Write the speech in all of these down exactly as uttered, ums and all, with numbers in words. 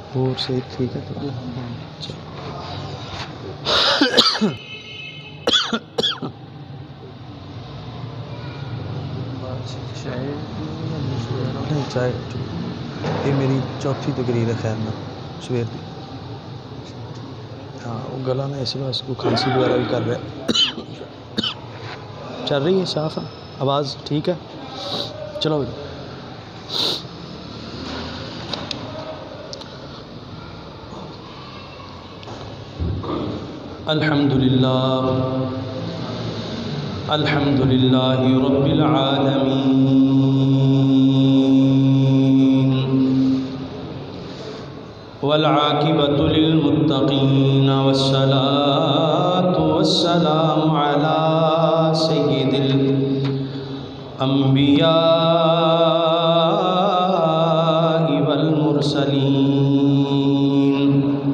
اور صحیح ٹھیک ہے تو نہیں چائے یہ میری چوتھی تقریر ہے خیر نہ سویر دی ہاں وہ گلا نا اس واسطے کو کھانسی وغیرہ بھی کر رہا ہے چل رہی ہے صاف ہے آواز ٹھیک ہے چلو الحمد للہ الحمد للہ رب العالمین والعاقبۃ للمتقین والصلاة والسلام علی سید الانبیاء والمرسلین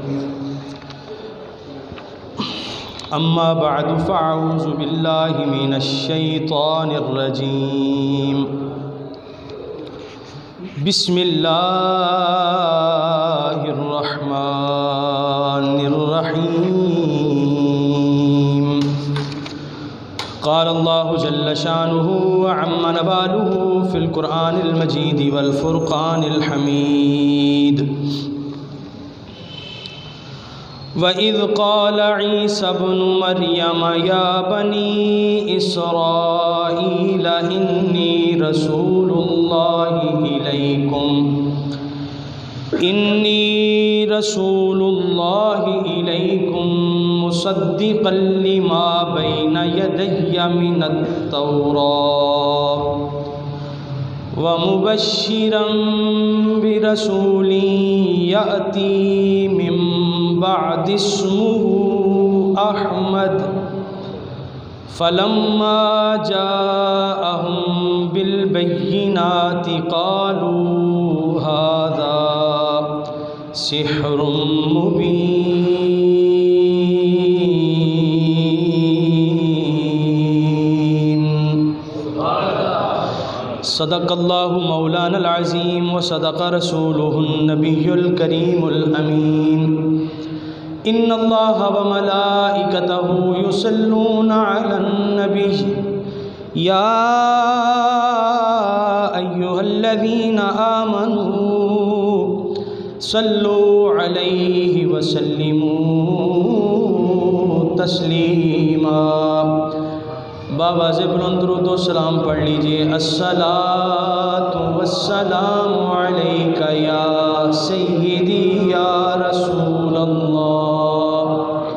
اما بعد فاعوذ باللہ من الشیطان الرجیم بسم اللہ الرحمن الرحیم قال اللہ جل شانہ وعم نبالہ فی القرآن المجید والفرقان الحمید وَإِذْ قَالَ عِيسَى ابْنُ مَرْيَمَ يَا بَنِي إِسْرَائِيلَ إِنِّي رَسُولُ اللَّهِ إِلَيْكُمْ إِنِّي رَسُولُ اللَّهِ إِلَيْكُمْ مُصَدِّقًا لِمَا بَيْنَ يَدَيَّ مِنَ التَّوْرَاةِ وَمُبَشِّرًا بِرَسُولٍ يَأْتِي مِن بعد اسمه أحمد فلما جاءهم بالبينات قالوا هذا سحر مبين صدق الله مولانا العظيم وصدق رسوله النبي الكريم الأمين إن الله وملائكته يصلون على النبي يا أيها الذين آمنوا صلوا عليه وسلموا تسليما بابا سے بلند درود و سلام پڑھ لیجئے الصلاة والسلام علیک یا سیدی یا رسول اللہ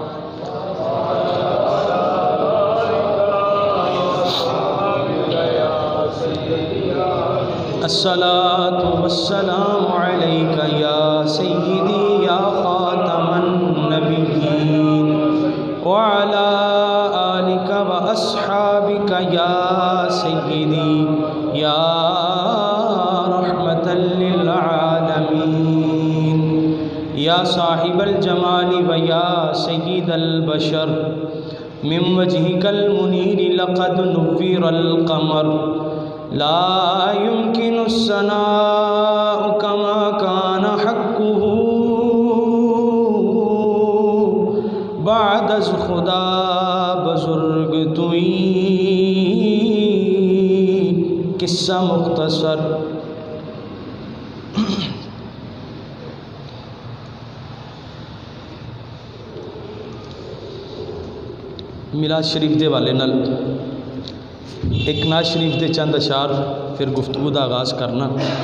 الصلاة والسلام علیک یا سیدی یا خاتم النبیین وعلا آلک و اصحابک یا سیدی یا رحمتا للعالمین یا صاحب الجمال و یا سید البشر من وجهک المنیر لقد نور القمر لا يمكن الثناء كما كان حقه بعد از خدا بزرگ توئی قصہ مختصر میلاد شریف دے والے نال ایک ناز شریف دے چند اشعار پھر گفتگو دا آغاز کرنا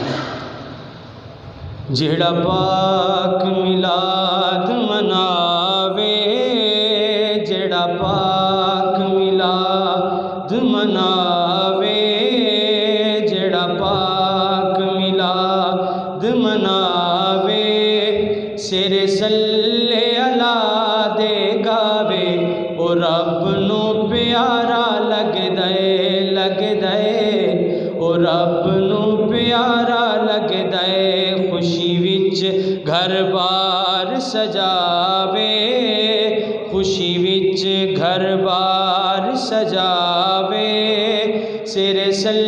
جہڑا پاک میلاد مناوے جہڑا پاک میلاد مناوے جہڑا پاک میلاد مناوے سر صلی اللہ دے گاوے او رب نو پیارا لگ دے لگ دے او رب نو پیارا لگ دے خوشی وچ گھر بار سجاوے خوشی وچ گھر بار سجاوے سر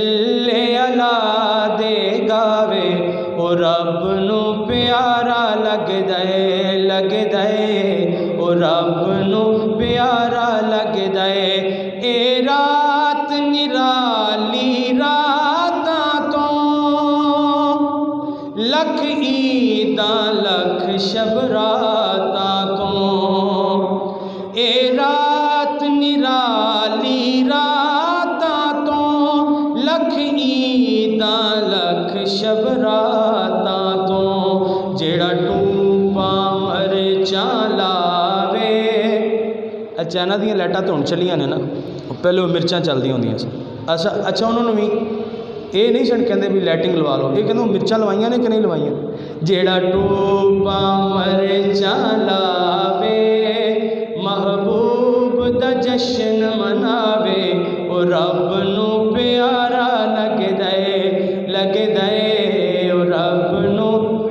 صلی اللہ دے گاوے او رب نو پیارا لگ لگدا ہے لگدا ہے او رب نو پیارا لگدا ہے اے رات نرالی راتاں تو لکھ عیداں لکھ شب راتاں تو اے رات نرالی راتاں تو لکھ عیداں لکھ شب راتاں تو جیڑا ٹوپا مرچاں لاوے چائنا دیاں لائٹاں تو ہن چلیاں نے نا پہلے وہ مرچاں چلدی ہوندیاں سن اچھا اچھا انہوں نے بھی یہ نہیں سن کہندے بھی لائٹنگ لوا لو یہ کہندے مرچاں لوائیاں نے کہ نہیں لوائیاں جیڑا ٹوپا مرچاں لاوے محبوب دا جشن مناوے او رب نو پیارا لگدا ہے لگدا ہے او رب نو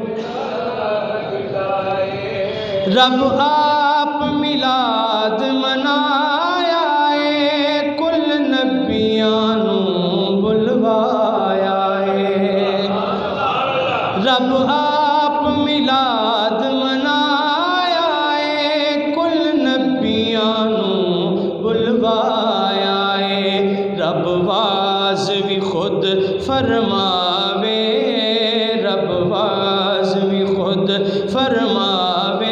رب آپ میلاد منایا ہے کل نبیاں نو بلوایا ہے رب آپ میلاد منایا ہے کل نبیاں نو بلوایا ہے رب واز بھی خود فرماوے رب واز بھی خود فرماوے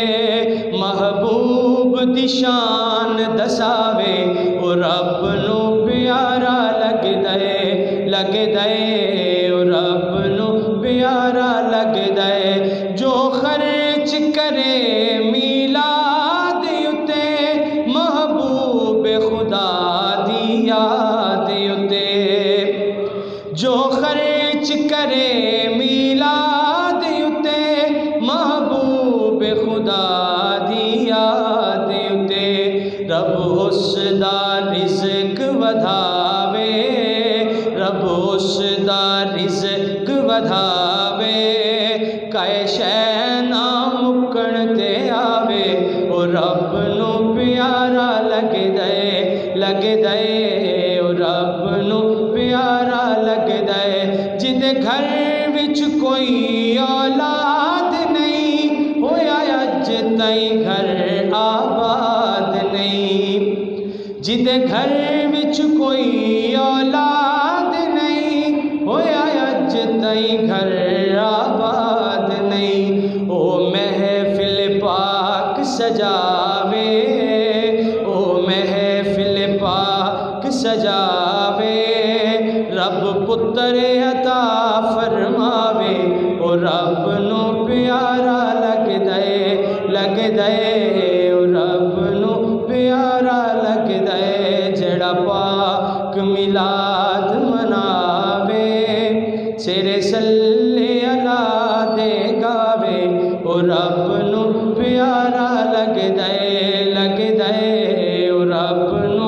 محبوب دی شان دساوے او رب نو پیارا لگدا ہے لگدا ہے او رب نو پیارا لگدا ہے جو خرچ کرے میلاد اتے محبوب خدا دی یاد اتے جو خرچ کرے میلاد اتے محبوب خدا یاد اتے رب اس دا رزق ودھاوے رب اس دا رزق ودھاوے کائے شے نہ مکن تے آوے او رب نو پیارا لگدا ہے لگدا ہے او رب نو پیارا لگدا ہے جدے گھر وچ کوئی اولاد نہیں ہویا اج تائیں گھر آباد نہیں جدے گھر وچ کوئی اولاد نہیں ہویا اج تائیں گھر آباد نہیں او محفل پاک سجاوے او محفل پاک سجاوے رب پتر عطا فرماوے او رب نو پیارا لگدا ہے لگدا ہے او رب نو پیارا لگدا ہے جڑا پاک میلاد مناوے سیرے صلی علی دے گاوے او رب نو پیارا لگدا ہے لگدا ہے او رب نو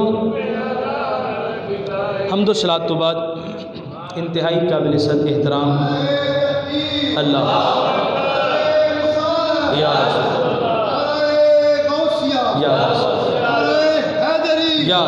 حمد و صلاۃ تو بعد انتہائی قابل صد احترام اللہ یا یا یا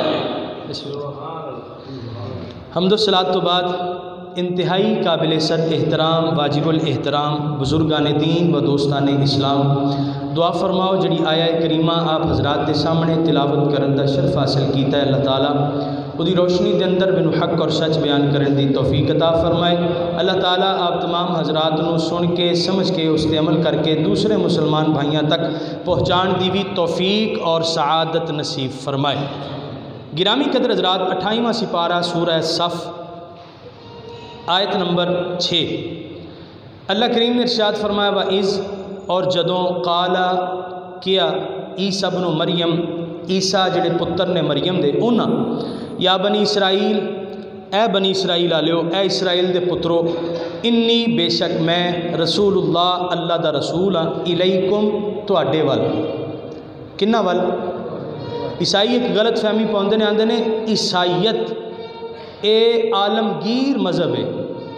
حمد و صلاۃ تو بعد انتہائی قابل صد احترام واجب الاحترام بزرگان دین و دوستان اسلام دعا فرماؤ جڑی آیا کریمہ آپ حضرات دے سامنے تلاوت کرن دا شرف حاصل کیتا ہے اللہ تعالیٰ خودی روشنی دے اندر بنو حق اور سچ بیان کرن دی توفیق عطا فرمائے اللہ تعالیٰ آپ تمام حضرات نو سن کے سمجھ کے اس تے عمل کر کے دوسرے مسلمان بھائیاں تک پہنچان دی بھی توفیق اور سعادت نصیب فرمائے گرامی قدر حضرات اٹھائیواں سپارہ سورہ صف آیت نمبر چھ اللہ کریم نے ارشاد فرمایا وَإِذْ اور جدوں قالا کیا عیسیٰ بن مریم عیسیٰ جڑے پتر نے مریم دے اونا یا بنی اسرائیل اے بنی اسرائیل آلیو اے اسرائیل دے پترو انی بے شک میں رسول اللہ اللہ دا رسول ہاں الیکم تو اڈے وال کنہ وال عیسائی ایک غلط فہمی پاؤندے نے آندے نے عیسائیت اے عالمگیر مذہب ہے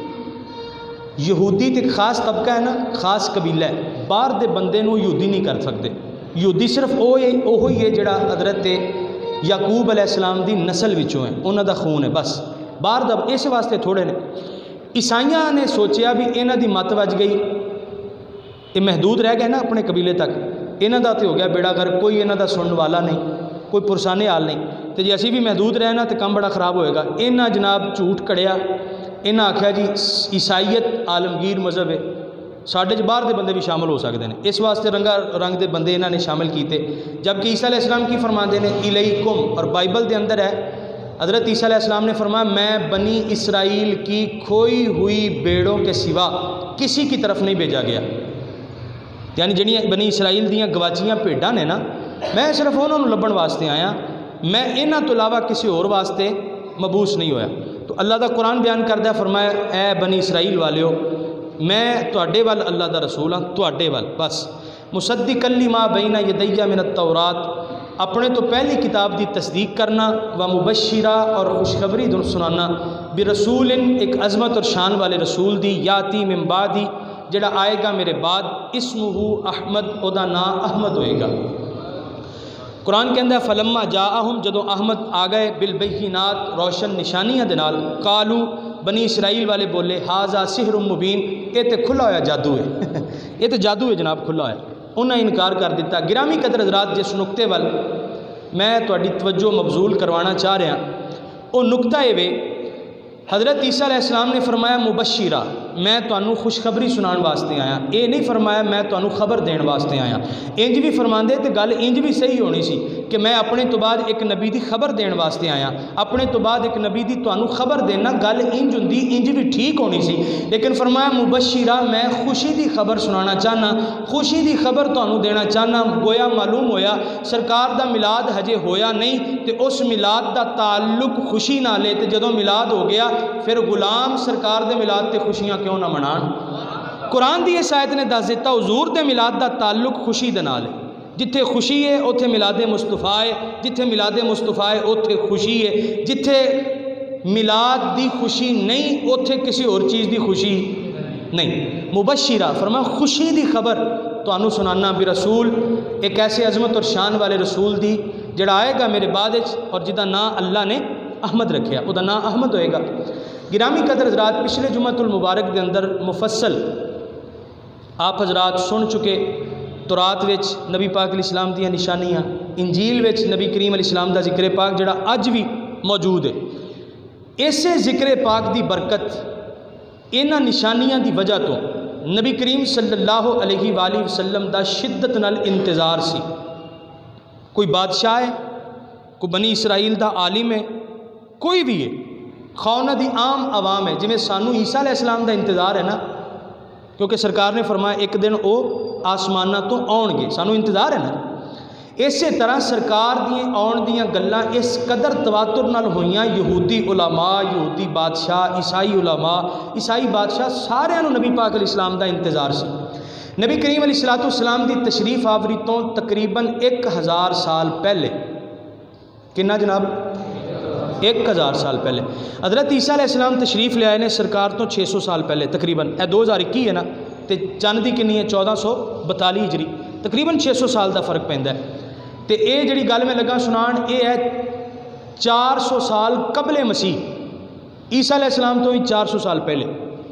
یہودی تے خاص طبقہ ہے نا خاص قبیلہ ہے باہر دے بندے نو یہودی نہیں کر سکتے یہودی صرف وہ ہی ہے جڑا حضرت یعقوب علیہ السلام دی نسل وچوں ہے انہاں دا خون ہے بس باہر دا اس واسطے تھوڑے نے عیسائیاں نے سوچیا بھی انہاں دی مت وج گئی یہ محدود رہ گئے نا اپنے قبیلے تک، انہاں دا تے ہو گیا بیڑا گر، کوئی انہاں دا سنن والا نہیں، کوئی پرسانے حال نہیں، تو جی اسی بھی محدود رہنا تو کم بڑا خراب ہوئے گا۔ انہاں جناب جھوٹ کڑیا، انہاں آکھیا جی عیسائیت عالمگیر مذہب ہے، ساڈے چ باہر دے بندے بھی شامل ہو سکتے ہیں، اس واسطے رنگا رنگ دے بندے انہاں نے شامل کیتے، جبکہ عیسیٰ علیہ السلام کی فرماندے نے الیکم، اور بائبل دے اندر ہے حضرت عیسیٰ علیہ السلام نے فرمایا میں بنی اسرائیل کی کھوئی ہوئی بیڑوں کے سوا کسی کی طرف نہیں بھیجا گیا، یعنی جنہی بنی اسرائیل دیاں گواچیاں بھیڈاں نے نا، میں صرف انہوں نے لبن واسطے آیا، میں انہاں تو علاوہ کسی اور واسطے مبعوث نہیں ہویا۔ تو اللہ دا قرآن بیان کردہ فرمایا اے بنی اسرائیل والیو میں تواڈے وال اللہ دا رسول ہاں، تواڈے وال بس، مصدقا لما بین یدی من التورات، اپنے تو پہلی کتاب دی تصدیق کرنا، و مبشرہ اور خوشخبری دن سنانا، برسول ایک عظمت اور شان والے رسول دی، یاتی من بعدی جڑا آئے گا میرے بعد، اسمہ احمد، او دا نام احمد ہوئے گا۔ قرآن کے اندر فلما جاءہم، جدوں احمد آ گئے، بالبینات روشن نشانیاں دے نال، قالو بنی اسرائیل والے بولے ھذا سحر مبین، یہ تے کھلا ہویا جادو ہے، یہ تے جادو ہے جناب کھلا ہویا، انہاں انکار کر دیتا۔ گرامی قدر حضرات جس نقطے وال میں تہاڈی توجہ مبذول کروانا چاہ رہا، وہ نقطہ یہ وے حضرت عیسیٰ علیہ السلام نے فرمایا مبشرہ، میں تانوں خوشخبری سنان واسطے آیا، اے نہیں فرمایا میں تانوں خبر دین واسطے آیا۔ انج بھی فرماندے تے گل انج بھی صحیح ہونی سی کہ میں اپنے تو بعد ایک نبی دی خبر دین واسطے آیا، اپنے تو بعد ایک نبی دی تانوں خبر دینا گل انج ہوندی، انج بھی ٹھیک ہونی سی، لیکن فرمایا مبشرہ میں خوشی دی خبر سنانا چاہنا، خوشی دی خبر تانوں دینا چاہنا۔ گویا معلوم ہویا سرکار دا میلاد ہجے ہویا نہیں تے اس میلاد دا تعلق خوشی نال ہے، تے جدوں میلاد ہو گیا پھر غلام سرکار دے میلاد تے خوشیاں کیوں نہ منان۔ قرآن دی اس آیت نے دس دیتا حضور دے میلاد دا تعلق خوشی دے نال ہے، جتھے خوشی ہے اوتھے میلاد مصطفیٰ ہے، جتھے میلاد مصطفیٰ ہے اوتھے خوشی ہے، جتھے میلاد دی خوشی نہیں اوتھے کسی اور چیز دی خوشی نہیں۔ مبشرہ فرمایا خوشی دی خبر تانوں سنانا، برسول ایک ایسے عظمت اور شان والے رسول دی جڑا آئے گا میرے بعد اور جدا نام اللہ نے احمد رکھیا، او دا نام احمد ہوئے گا۔ گرامی قدر حضرات پچھلے جمعۃ المبارک دے اندر مفصل آپ حضرات سن چکے، تورات وچ نبی پاک علیہ السلام دیا نشانیاں، انجیل وچ نبی کریم علیہ السلام دا ذکر پاک جڑا اج بھی موجود ہے، اسے ذکر پاک دی برکت انہاں نشانیاں دی وجہ تو نبی کریم صلی اللہ علیہ وآلہ وسلم دا شدت نال انتظار سی۔ کوئی بادشاہ ہے، کوئی بنی اسرائیل دا عالم ہے، کوئی بھی ہے، خواہ دی عام عوام ہے، جویں سانو عیسیٰ علیہ السلام دا انتظار ہے نا، کیونکہ سرکار نے فرمایا ایک دن او آسمانہ تو آن گے، سانو انتظار ہے نا، اسی طرح سرکار دیاں آن دیاں گلاں اس قدر تواتر نال ہوئیاں، یہودی علماء، یہودی بادشاہ، عیسائی علماء، عیسائی بادشاہ سارے نو نبی پاک علیہ السلام دا انتظار سی۔ نبی کریم علیہ السلام دی تشریف آوری تو تقریباً ایک ہزار سال پہلے، کنا جناب ایک ہزار سال پہلے حضرت عیسیٰ علیہ السلام تشریف لے آئے نے سرکار تو چھ سو سال پہلے، تقریباً اے دو ہزار اکی ہے نا، تے چند دی کنی ہے چودہ سو بتالی ہجری، تقریباً چھ سو سال دا فرق پیندا ہے۔ تے اے جڑی گل میں لگا سنان اے ہے چار سو سال قبل مسیح، عیسیٰ علیہ السلام تو ہی چار سو سال پہلے۔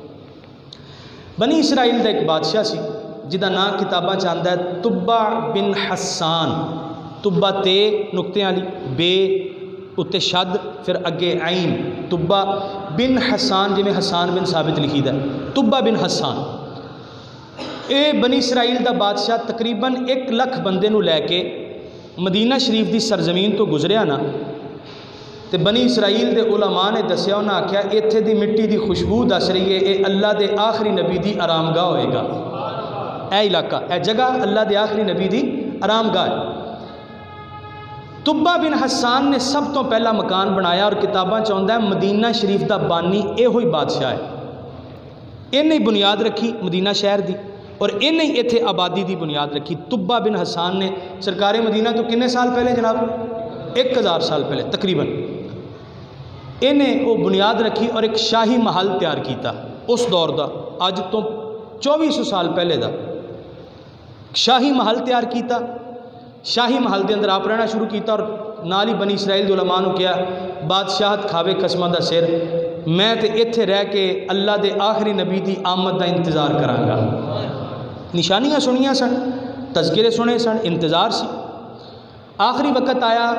بنی اسرائیل دا ایک بادشاہ سی جدا نام کتاباں چاہتا ہے تبع بن حسان، تبع تے نقطے والی، بے اتے شد، پھر اگے عین، تبع بن حسان، جی میں حسان بن ثابت لکھی دا تبع بن حسان۔ اے بنی اسرائیل دا بادشاہ تقریباً ایک لکھ بندے نو لے کے مدینہ شریف دی سرزمین تو گزریا نا، تے بنی اسرائیل دے علماء نے دسیا، انہاں آکھیا ایتھے دی مٹی دی خوشبو دس رہی ہے، اے اللہ دے آخری نبی دی آرام گاہ ہوئے گا، اے علاقہ اے جگہ اللہ دے آخری نبی دی آرام گاہ ہے۔ تبع بن حسان نے سب تو پہلا مکان بنایا، اور کتاباں چاہتا ہے مدینہ شریف دا بانی اے ہوئی بادشاہ ہے، انہیں بنیاد رکھی مدینہ شہر دی، اور انہیں ایتھے آبادی دی بنیاد رکھی۔ تبع بن حسان نے سرکار مدینہ تو کنے سال پہلے جناب ایک ہزار سال پہلے تقریباً انہیں وہ بنیاد رکھی، اور ایک شاہی محل تیار کیتا اس دور دا، اج تو چوبی سو سال پہلے دا شاہی محل تیار کیتا۔ شاہی محل دے اندر آپ رہنا شروع کیتا، اور نال ہی بنی اسرائیل دے علماء نو کیا بادشاہت کھاوے قسمہ دا سر، میں تے ایتھے رہ کے اللہ دے آخری نبی دی آمد دا انتظار کراں گا۔ نشانیاں سنیاں سن، تذکرے سنے سن، انتظار سی۔ آخری وقت آیا،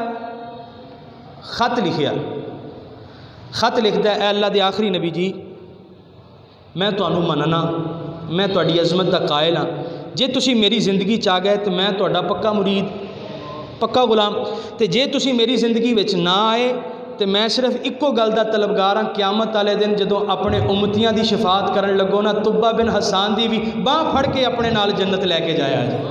خط لکھیا، خط لکھدا ہے، اے اللہ دے آخری نبی جی، میں تانوں مننا، میں تہاڈی عظمت دا قائل ہاں، جے تسی میری زندگی چاہ گئے تو میں تہاڈا پکا مرید، پکا غلام، تے جے تسی میری زندگی وچ نہ آئے تو میں صرف ایکو گل دا طلبگار ہاں، قیامت والے دن جدوں اپنے امتیاں دی شفاعت کرن لگو نا، طبہ بن حسان دی بھی باہ پھڑ کے اپنے نال جنت لے کے جایا جی۔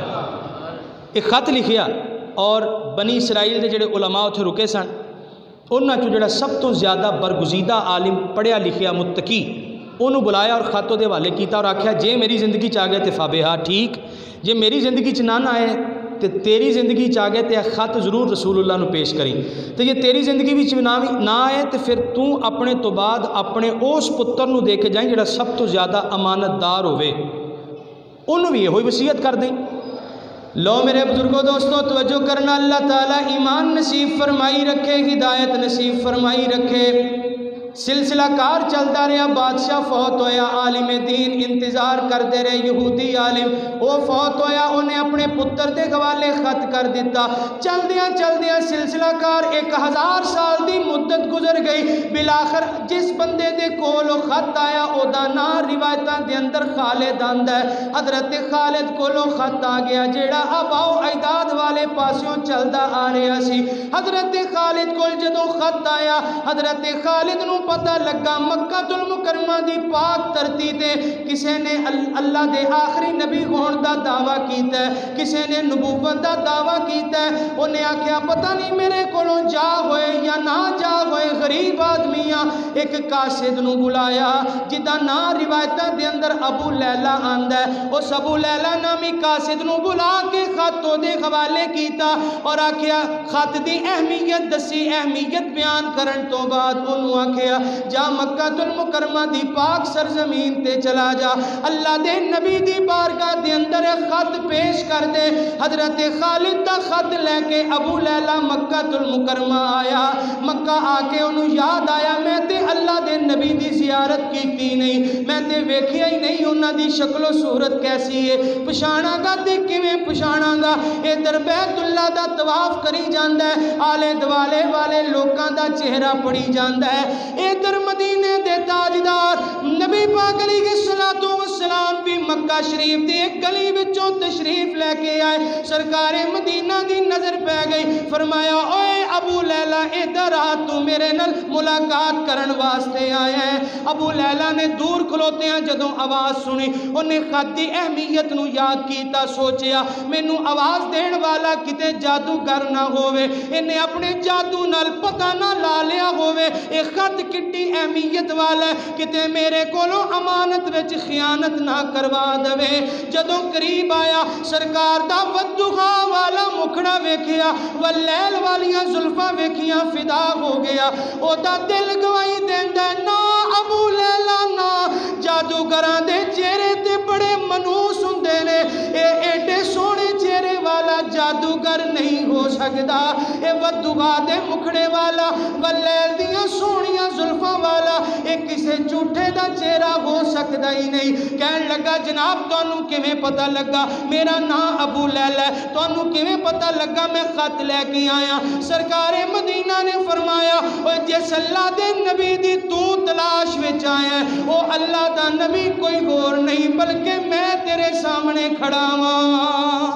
ایک خط لکھیا، اور بنی اسرائیل دے جڑے علماء اتھے رکے سن، انہاں چوں جڑا سب تو زیادہ برگزیدہ عالم پڑھیا لکھیا متقی، انہوں بلایا اور خط دے حوالے کیتا اور آکھیا جے میری زندگی چاہ گئے تے فابہا، ٹھیک، جے میری زندگی چ نہ نہ آئے تے تیری زندگی چاہ گئے تے خط ضرور رسول اللہ نو پیش کریں، تے یہ تیری زندگی بھی نہ آئے تے پھر تو اپنے تو بعد اپنے اس پتر نو دے کے جائیں جڑا سب تو زیادہ امانت دار ہوئے، انہوں بھی یہ ہوئی وصیت کر دیں۔ لو میرے بزرگوں دوستوں توجہ کرنا، اللہ تعالیٰ ایمان نصیب فرمائی رکھے، ہدایت نصیب فرمائی رکھے۔ سلسلہ کار چلتا رہا، بادشاہ فوت ہویا، عالم دین انتظار کر دے رہے، یہودی عالم وہ فوت ہویا، انہیں اپنے پتر دے حوالے خط کر دیتا۔ چل دیا چل دیا سلسلہ کار ایک ہزار سال دی مدت گزر گئی، بلاخر جس بندے دے کولو خط آیا او دا نام روایتاں دے اندر خالد آندا ہے۔ حضرت خالد کولو خط آ گیا جیڑا آباؤ اجداد والے پاسیوں چلدا آ رہا سی۔ حضرت خالد کول جدوں خط آیا، حضرت خالد نو پتہ لگا مکہ المکرمہ دی پاک دھرتی تے کسے نے اللہ دے آخری نبی ہون دا دعویٰ کیتا ہے، کسے نے نبوت دا دعویٰ کیتا ہے۔ انہیں آکھیا پتہ نہیں میرے کولوں جا ہوئے یا نہ جا ہوئے، غریب آدمیاں ایک قاصد نو بلایا جدا نا روایتاں دے اندر ابو لیلہ آندا ہے، اس ابو لیلہ نامی قاصد نو بلا کے خط دے حوالے کیتا اور آکھیا خط دی اہمیت دسی، اہمیت بیان کرن تو بعد انہوں آکھیا جا مکہ المکرمہ دی پاک سرزمین تے چلا جا، اللہ دے نبی دی بارگاہ دے اندر خط پیش کر دے۔ حضرت خالد دا خط لے کے ابو لیلہ مکہ المکرمہ آیا، مکہ آ کے انہوں یاد آیا میں تے اللہ دے نبی دی زیارت کیتی نہیں، میں تے ویکھیا ہی نہیں انہاں دی شکل و صورت کیسی ہے، پچھانا گا تے کیویں پچھانا گا، اے در بیت اللہ دا طواف کری جاندا ہے، آلے دوالے والے لوکاں دا چہرہ پڑی جاندا ہے، ادھر مدینے دے تاجدار نبی پاک علیہ الصلوۃ والسلام بھی مکہ شریف دی ایک گلی وچوں تشریف لے کے آئے، سرکار مدینہ دی نظر پہ گئی، فرمایا اوے ابو لیلہ ادھر آ، تو میرے نال ملاقات کرن واسطے آیا ہے۔ ابو لیلہ نے دور کھلوتے ہیں جدوں آواز سنی، انہیں خط دی اہمیت نو یاد کیتا، سوچیا مینوں آواز دین والا کتے جادوگر نہ ہوئے، انہیں اپنے جادو نال پتہ نہ لا لیا ہوئے، ایک خط کٹی اہمیت والا ہے کتے میرے کولو امانت وچ خیانت نہ کروا دوے۔ جدوں قریب آیا سرکار دا ودخا والا مکھڑا ویکھیا، واللیل والیاں زلفاں ویکھیاں، فدا ہو گیا، او دا دل گواہی دیندا ہے نا ابو لیلہ نا، جادوگراں دے چہرے تے بڑے منوس ہوندے نے، اے ایڈے سونے چہرے والا جادوگر نہیں ہو سکدا، اے ودخا دے مکھڑے والا، واللیل دیاں سونیاں زلفاں والا، ایک کسے جھوٹے دا چہرہ ہو سکتا ہی نہیں۔ کہن لگا جناب تانوں کیویں پتہ لگا میرا نام ابو لیلہ ہے، تانوں کیویں پتہ لگا میں خط لے کے آیا؟ سرکار مدینہ نے فرمایا اوے جس اللہ دے نبی دی تو تلاش وچ آیا ہے او اللہ دا نبی کوئی اور نہیں بلکہ میں تیرے سامنے کھڑا ہاں،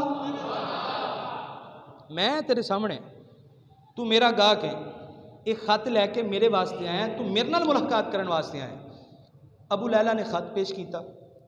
میں تیرے سامنے، تو میرا گاہک ہے، ایک خط لے کے میرے واسطے آئے ہیں، تو میرے نال ملاقات کرن واسطے آئے ہیں۔ ابو لیلہ نے خط پیش کیتا،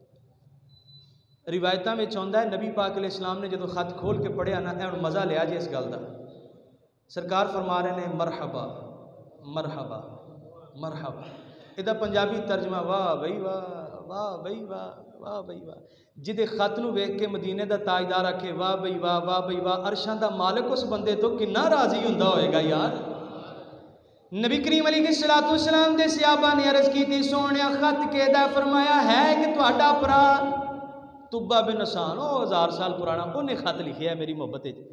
روایتاں میں چاہتا ہے نبی پاک علیہ السلام نے جدو خط کھول کے پڑھیا نا اے مزہ لیا جی اس گل دا، سرکار فرما رہے ہیں مرحبا مرحبا مرحبا، یہ پنجابی ترجمہ واہ بھئی واہ واہ بھئی واہ واہ بھئی واہ، جدے خط نو ویکھ کے مدینے دا تاجدار آکھے واہ بھئی واہ واہ بھئی واہ، عرشاں دا مالک اس بندے تو کنا راضی ہوندا ہوئے گا یار۔ نبی کریم علیہ الصلوۃ والسلام دے صحابہ نے عرض کی تھی سونیا خط کہدا، فرمایا ہے کہ تہاڈا بھرا طبہ بن حسان او ہزار سال پرانا، انہیں خط لکھیا ہے میری محبت ہے،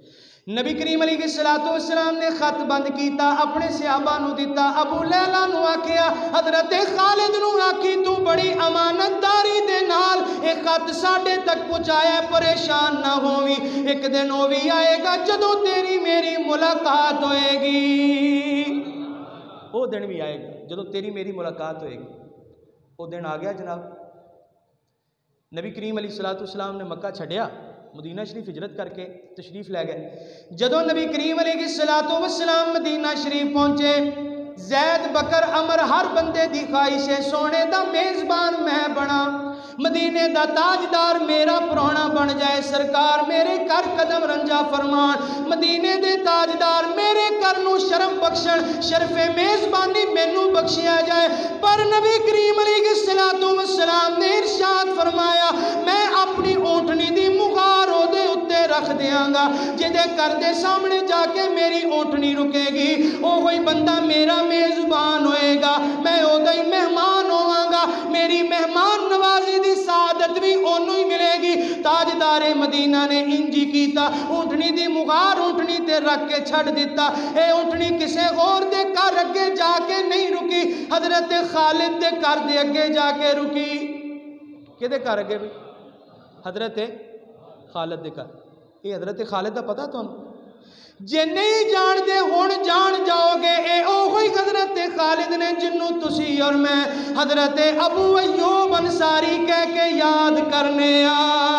نبی کریم علیہ السلام نے خط بند کیتا اپنے صحابہ نو دیتا ابو لیلہ نو آکھیا حضرت خالد نو آکھی تو بڑی امانت داری دے نال ایک خط ساڑھے تک پہنچایا پریشان نہ ہووی ایک دن ہووی آئے گا جدو تیری میری ملاقات ہوئے گی وہ دن بھی آئے گا جدو تیری میری ملاقات ہوئے گی وہ دن آ گیا جناب نبی کریم علیہ السلام نے مکہ چھڑیا مدینہ شریف ہجرت کر کے تشریف لے گئے جدو نبی کریم علیہ السلام مدینہ شریف پہنچے زید بکر عمر ہر بندے دی خواہش ہے سونے دا میزبان میں بنا مدینے دا تاجدار میرا پرونا بن جائے سرکار میرے کر قدم رنجا فرمان مدینے دے تاجدار میرے کر نو شرم بخشن شرف میزبانی مینو بخشیا جائے پر نبی کریم علیہ السلام نے ارشاد فرمایا میں اپنی اونٹنی دی مغار او دے اتے رکھ دیاں گا جدے کر دے سامنے جا کے میری اونٹنی رکے گی او کوئی بندہ میرا میزبان ہوئے گا میں او دے مہمان ہوواں گا میری مہمان نوازی دی سعادت بھی انہوں ہی ملے گی تاجدار مدینہ نے انجی کیتا اونٹنی دی مغار اونٹنی تے رکھ کے چھڑ دیتا اے اونٹنی کسے غور دے کر اگے جا کے نہیں رکی حضرت خالد دے کر دے اگے جا کے رکی کہ دے کر اگے بھی حضرت خالد دے کر یہ حضرت خالد دا پتہ تو جے نہیں جان دے ہون جان جاؤ گے اے اوہی حضرت خالد نے جنوں تسی اور میں حضرت ابو ایوب انصاری کہہ کے یاد کرنے آ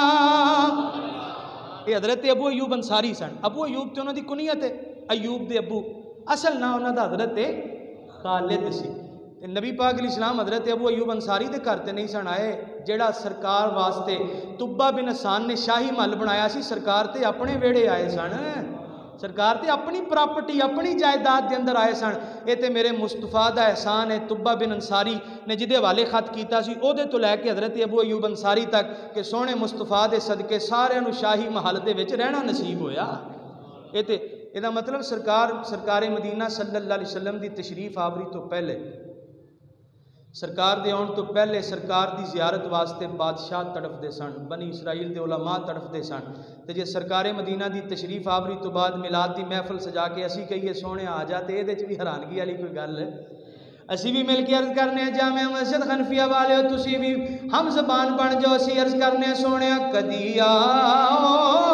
یہ حضرت ابو ایوب انصاری سن ابو ایوب تے انہوں دی کنیت ہے ایوب دے ابو اصل نہ انہوں دا حضرت خالد سی نبی پاک علیہ السلام حضرت ابو ایوب انصاری دے کرتے نہیں سن آئے جیڑا سرکار واسطے طبہ بن حسان نے شاہی محل بنایا سی سرکار تے اپنے ویڑے آئے سن سرکار تے اپنی پراپرٹی اپنی جائیداد دے اندر آئے سن اے تے میرے مصطفیٰ دا احسان ہے طبہ بن انصاری نے جدے والے خط کیتا سی او دے تو لے کے حضرت ابو ایوب انصاری تک کہ سونے مصطفیٰ دے صدقے سارے انو شاہی محل دے وچ رہنا نصیب ہویا اے تے اے دا مطلب سرکار سرکار مدینہ صلی اللہ علیہ وسلم دی تشریف آوری تو پہلے سرکار دے آن تو پہلے سرکار دی زیارت واسطے بادشاہ تڑف دے سن بنی اسرائیل دے علماء تڑف دے سن تے جے سرکار مدینہ دی تشریف آوری تو بعد میلاد دی محفل سجا کے اسی کہیے سونے آ جاتے اے دے چ بھی حیرانگی والی کوئی گل ہے اسی بھی مل کے عرض کرنے ہیں جامع مسجد حنفیہ والے ہو تسی بھی ہم زبان بن جاؤ اسی عرض کرنے ہیں سونے کدی آؤ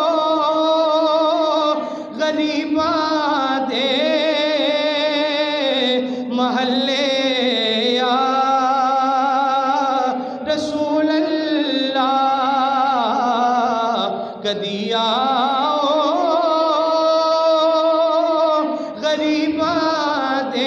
غریباں دے محلے کدی آؤ غریباں دے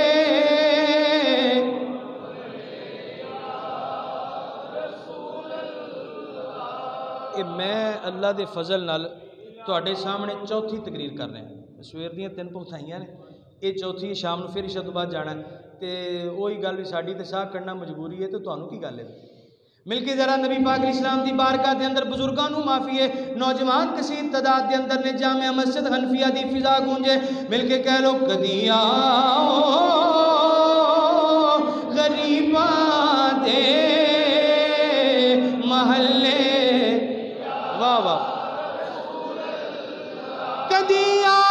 اے میں اللہ دے فضل نال تواڈے سامنے چوتھی تقریر کر رہے ہیں سویر دیاں تین پختائیاں نے یہ چوتھی شام نو پھر عشاء تو بعد جانا ہے تے وہی گل بھی ساڈی تے ساہ کرنا مجبوری ہے تو تانوں کی گل ہے مل کے ذرا نبی پاک علیہ السلام دی بارگاہ دے اندر بزرگانوں معافی ہے نوجوان کثیر تعداد دے اندر نے جامع مسجد حنفیہ دی فضا گونجے مل کے کہہ لو کدی آؤ غریباں دے محلے واہ واہ کدی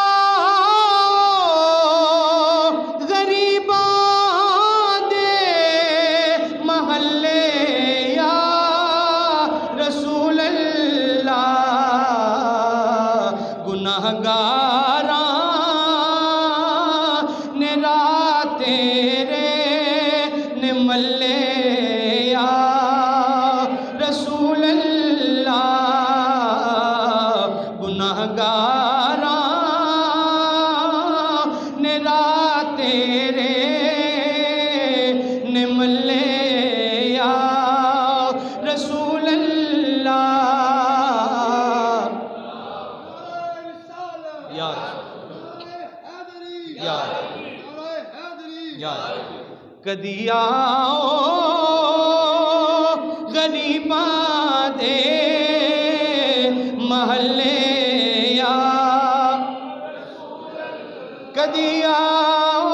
کدی آؤ غریباں دے محلے یا کدی آؤ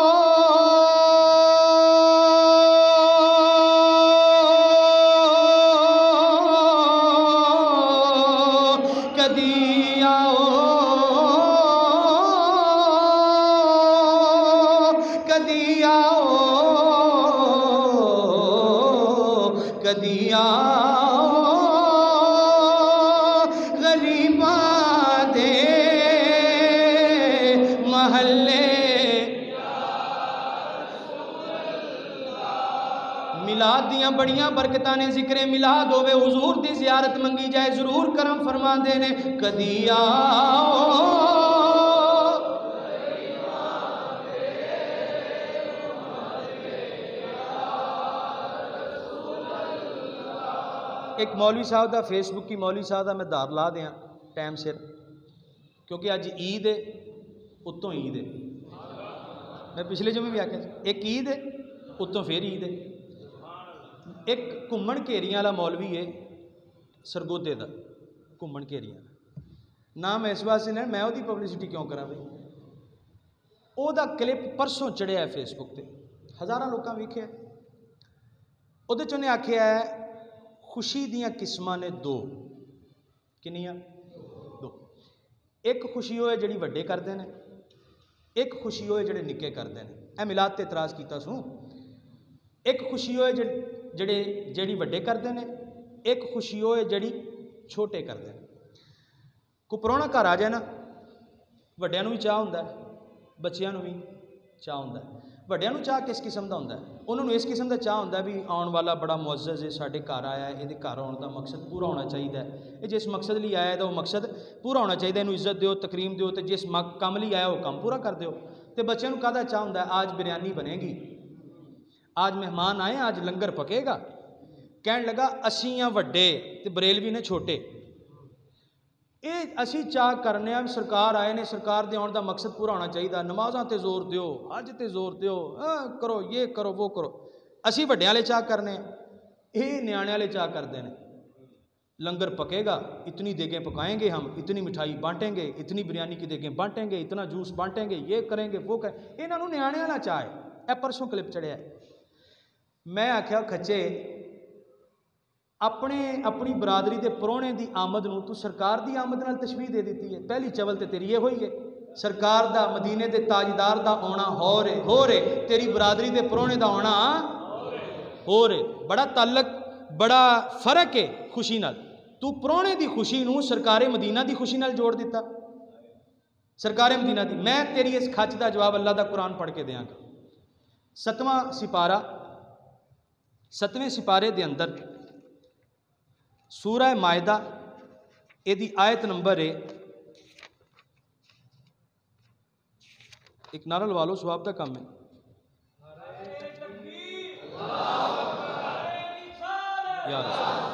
کدی آؤ कदिया गरीबा दे महल्ले मिलाद दियां बड़ियां बरकतां ने, जिक्रे मिलाद होवे, हुजूर दी ज़ियारत मंगी जाए, जरूर करम फरमांदे ने। कदी आओ एक मौलवी साहब दा फेसबुक की मौलवी साहब दा मैं धार ला दियां टाइम सिर, क्योंकि अज ईद है उत्तों ईद है। मैं पिछले जुमे भी आख्या एक ईद है उत्तों फिर ईद है। एक घूमन घेरियां वाला मौलवी है सरगोदे का, घूमन घेरियां नाम इस वास्ते ना, मैं उसकी पब्लिसिटी क्यों करा भाई, ओदा क्लिप परसों चढ़िया है फेसबुक पे, हज़ारां लोगों वेख्या। उहदे च उहने आख्या है खुशी दियां किस्मां ने दो, किन्नियां? दो। एक खुशी होए जिहड़ी वड्डे करदे ने, एक खुशी होए जिहड़े निक्के करदे ने। ए मिलाद ते इतराज़ कीता सूं। एक खुशी होए जिहड़े जिहड़ी वड्डे करदे ने, एक खुशी होए जिहड़ी छोटे करदे ने। कोई परौणा घर आ जाए ना, वड्डियां नूं भी चाह हुंदा है, बच्चियां नूं भी चाह हुंदा है। वड्डियां नूं चाह किस किस्म दा हुंदा है? उन्होंने इस किस्म का चाह हुंदा भी आउण वाला बड़ा मुअज़्ज़ज़ है, साडे घर आया है, इहदे घर आउण दा मकसद पूरा होना चाहिए है। ये जिस मकसद लई आया है वो मकसद पूरा होना चाहिए, इहनूं इज्जत दिओ, तकरीम दिओ, ते जिस काम लई आया वो काम पूरा कर दिओ। ते बच्चों नूं काहदा चाह हुंदा है? आज बिरयानी बनेगी, आज मेहमान आए, आज लंगर पकेगा। कहण लगा असीं आ वड्डे ते बरेलवी ने छोटे। ये असी चाह करने भी सरकार आए ने, सरकार दे आउण दा मकसद पूरा होना चाहिए, नमाज़ां ते जोर दिओ, हज ते जोर दिओ, करो ये करो वो करो। असी वड्डियां वाले चाह करने, ये न्याणे वाले चाह करते हैं। लंगर पकेगा, इतनी देगें पकाएंगे हम, इतनी मिठाई बांटेंगे, इतनी बिरयानी की देगें बांटेंगे, इतना जूस बांटेंगे, ये करेंगे वो करें। इन्हों न्याणे वाला चाह है। यह परसों क्लिप चढ़िया है। मैं आख्या खच्चे अपने अपनी बरादरी के परौणे की आमद नूं तू सरकार की आमद नाल तशबीह दे दी है। पहली चवल तो तेरी ये होई है, सरकार दा मदीने के ताजदार दा आना हो रहे हो रहे, तेरी बरादरी के परौणे का आना हो रहे। बड़ा ताल्लक, बड़ा फर्क है खुशी नाल। तू परौणे की खुशी नूं सरकारे मदीना की खुशी नाल जोड़ दिता, सरकारे मदीना की। मैं तेरी इस खच का जवाब अल्लाह का कुरान पढ़ के देंगा। सतवां सिपारा, सतवें सिपारे के अंदर सूरह मायदा, यदी आयत नंबर है, एक नारा लवा लो, सवाब का काम है। यार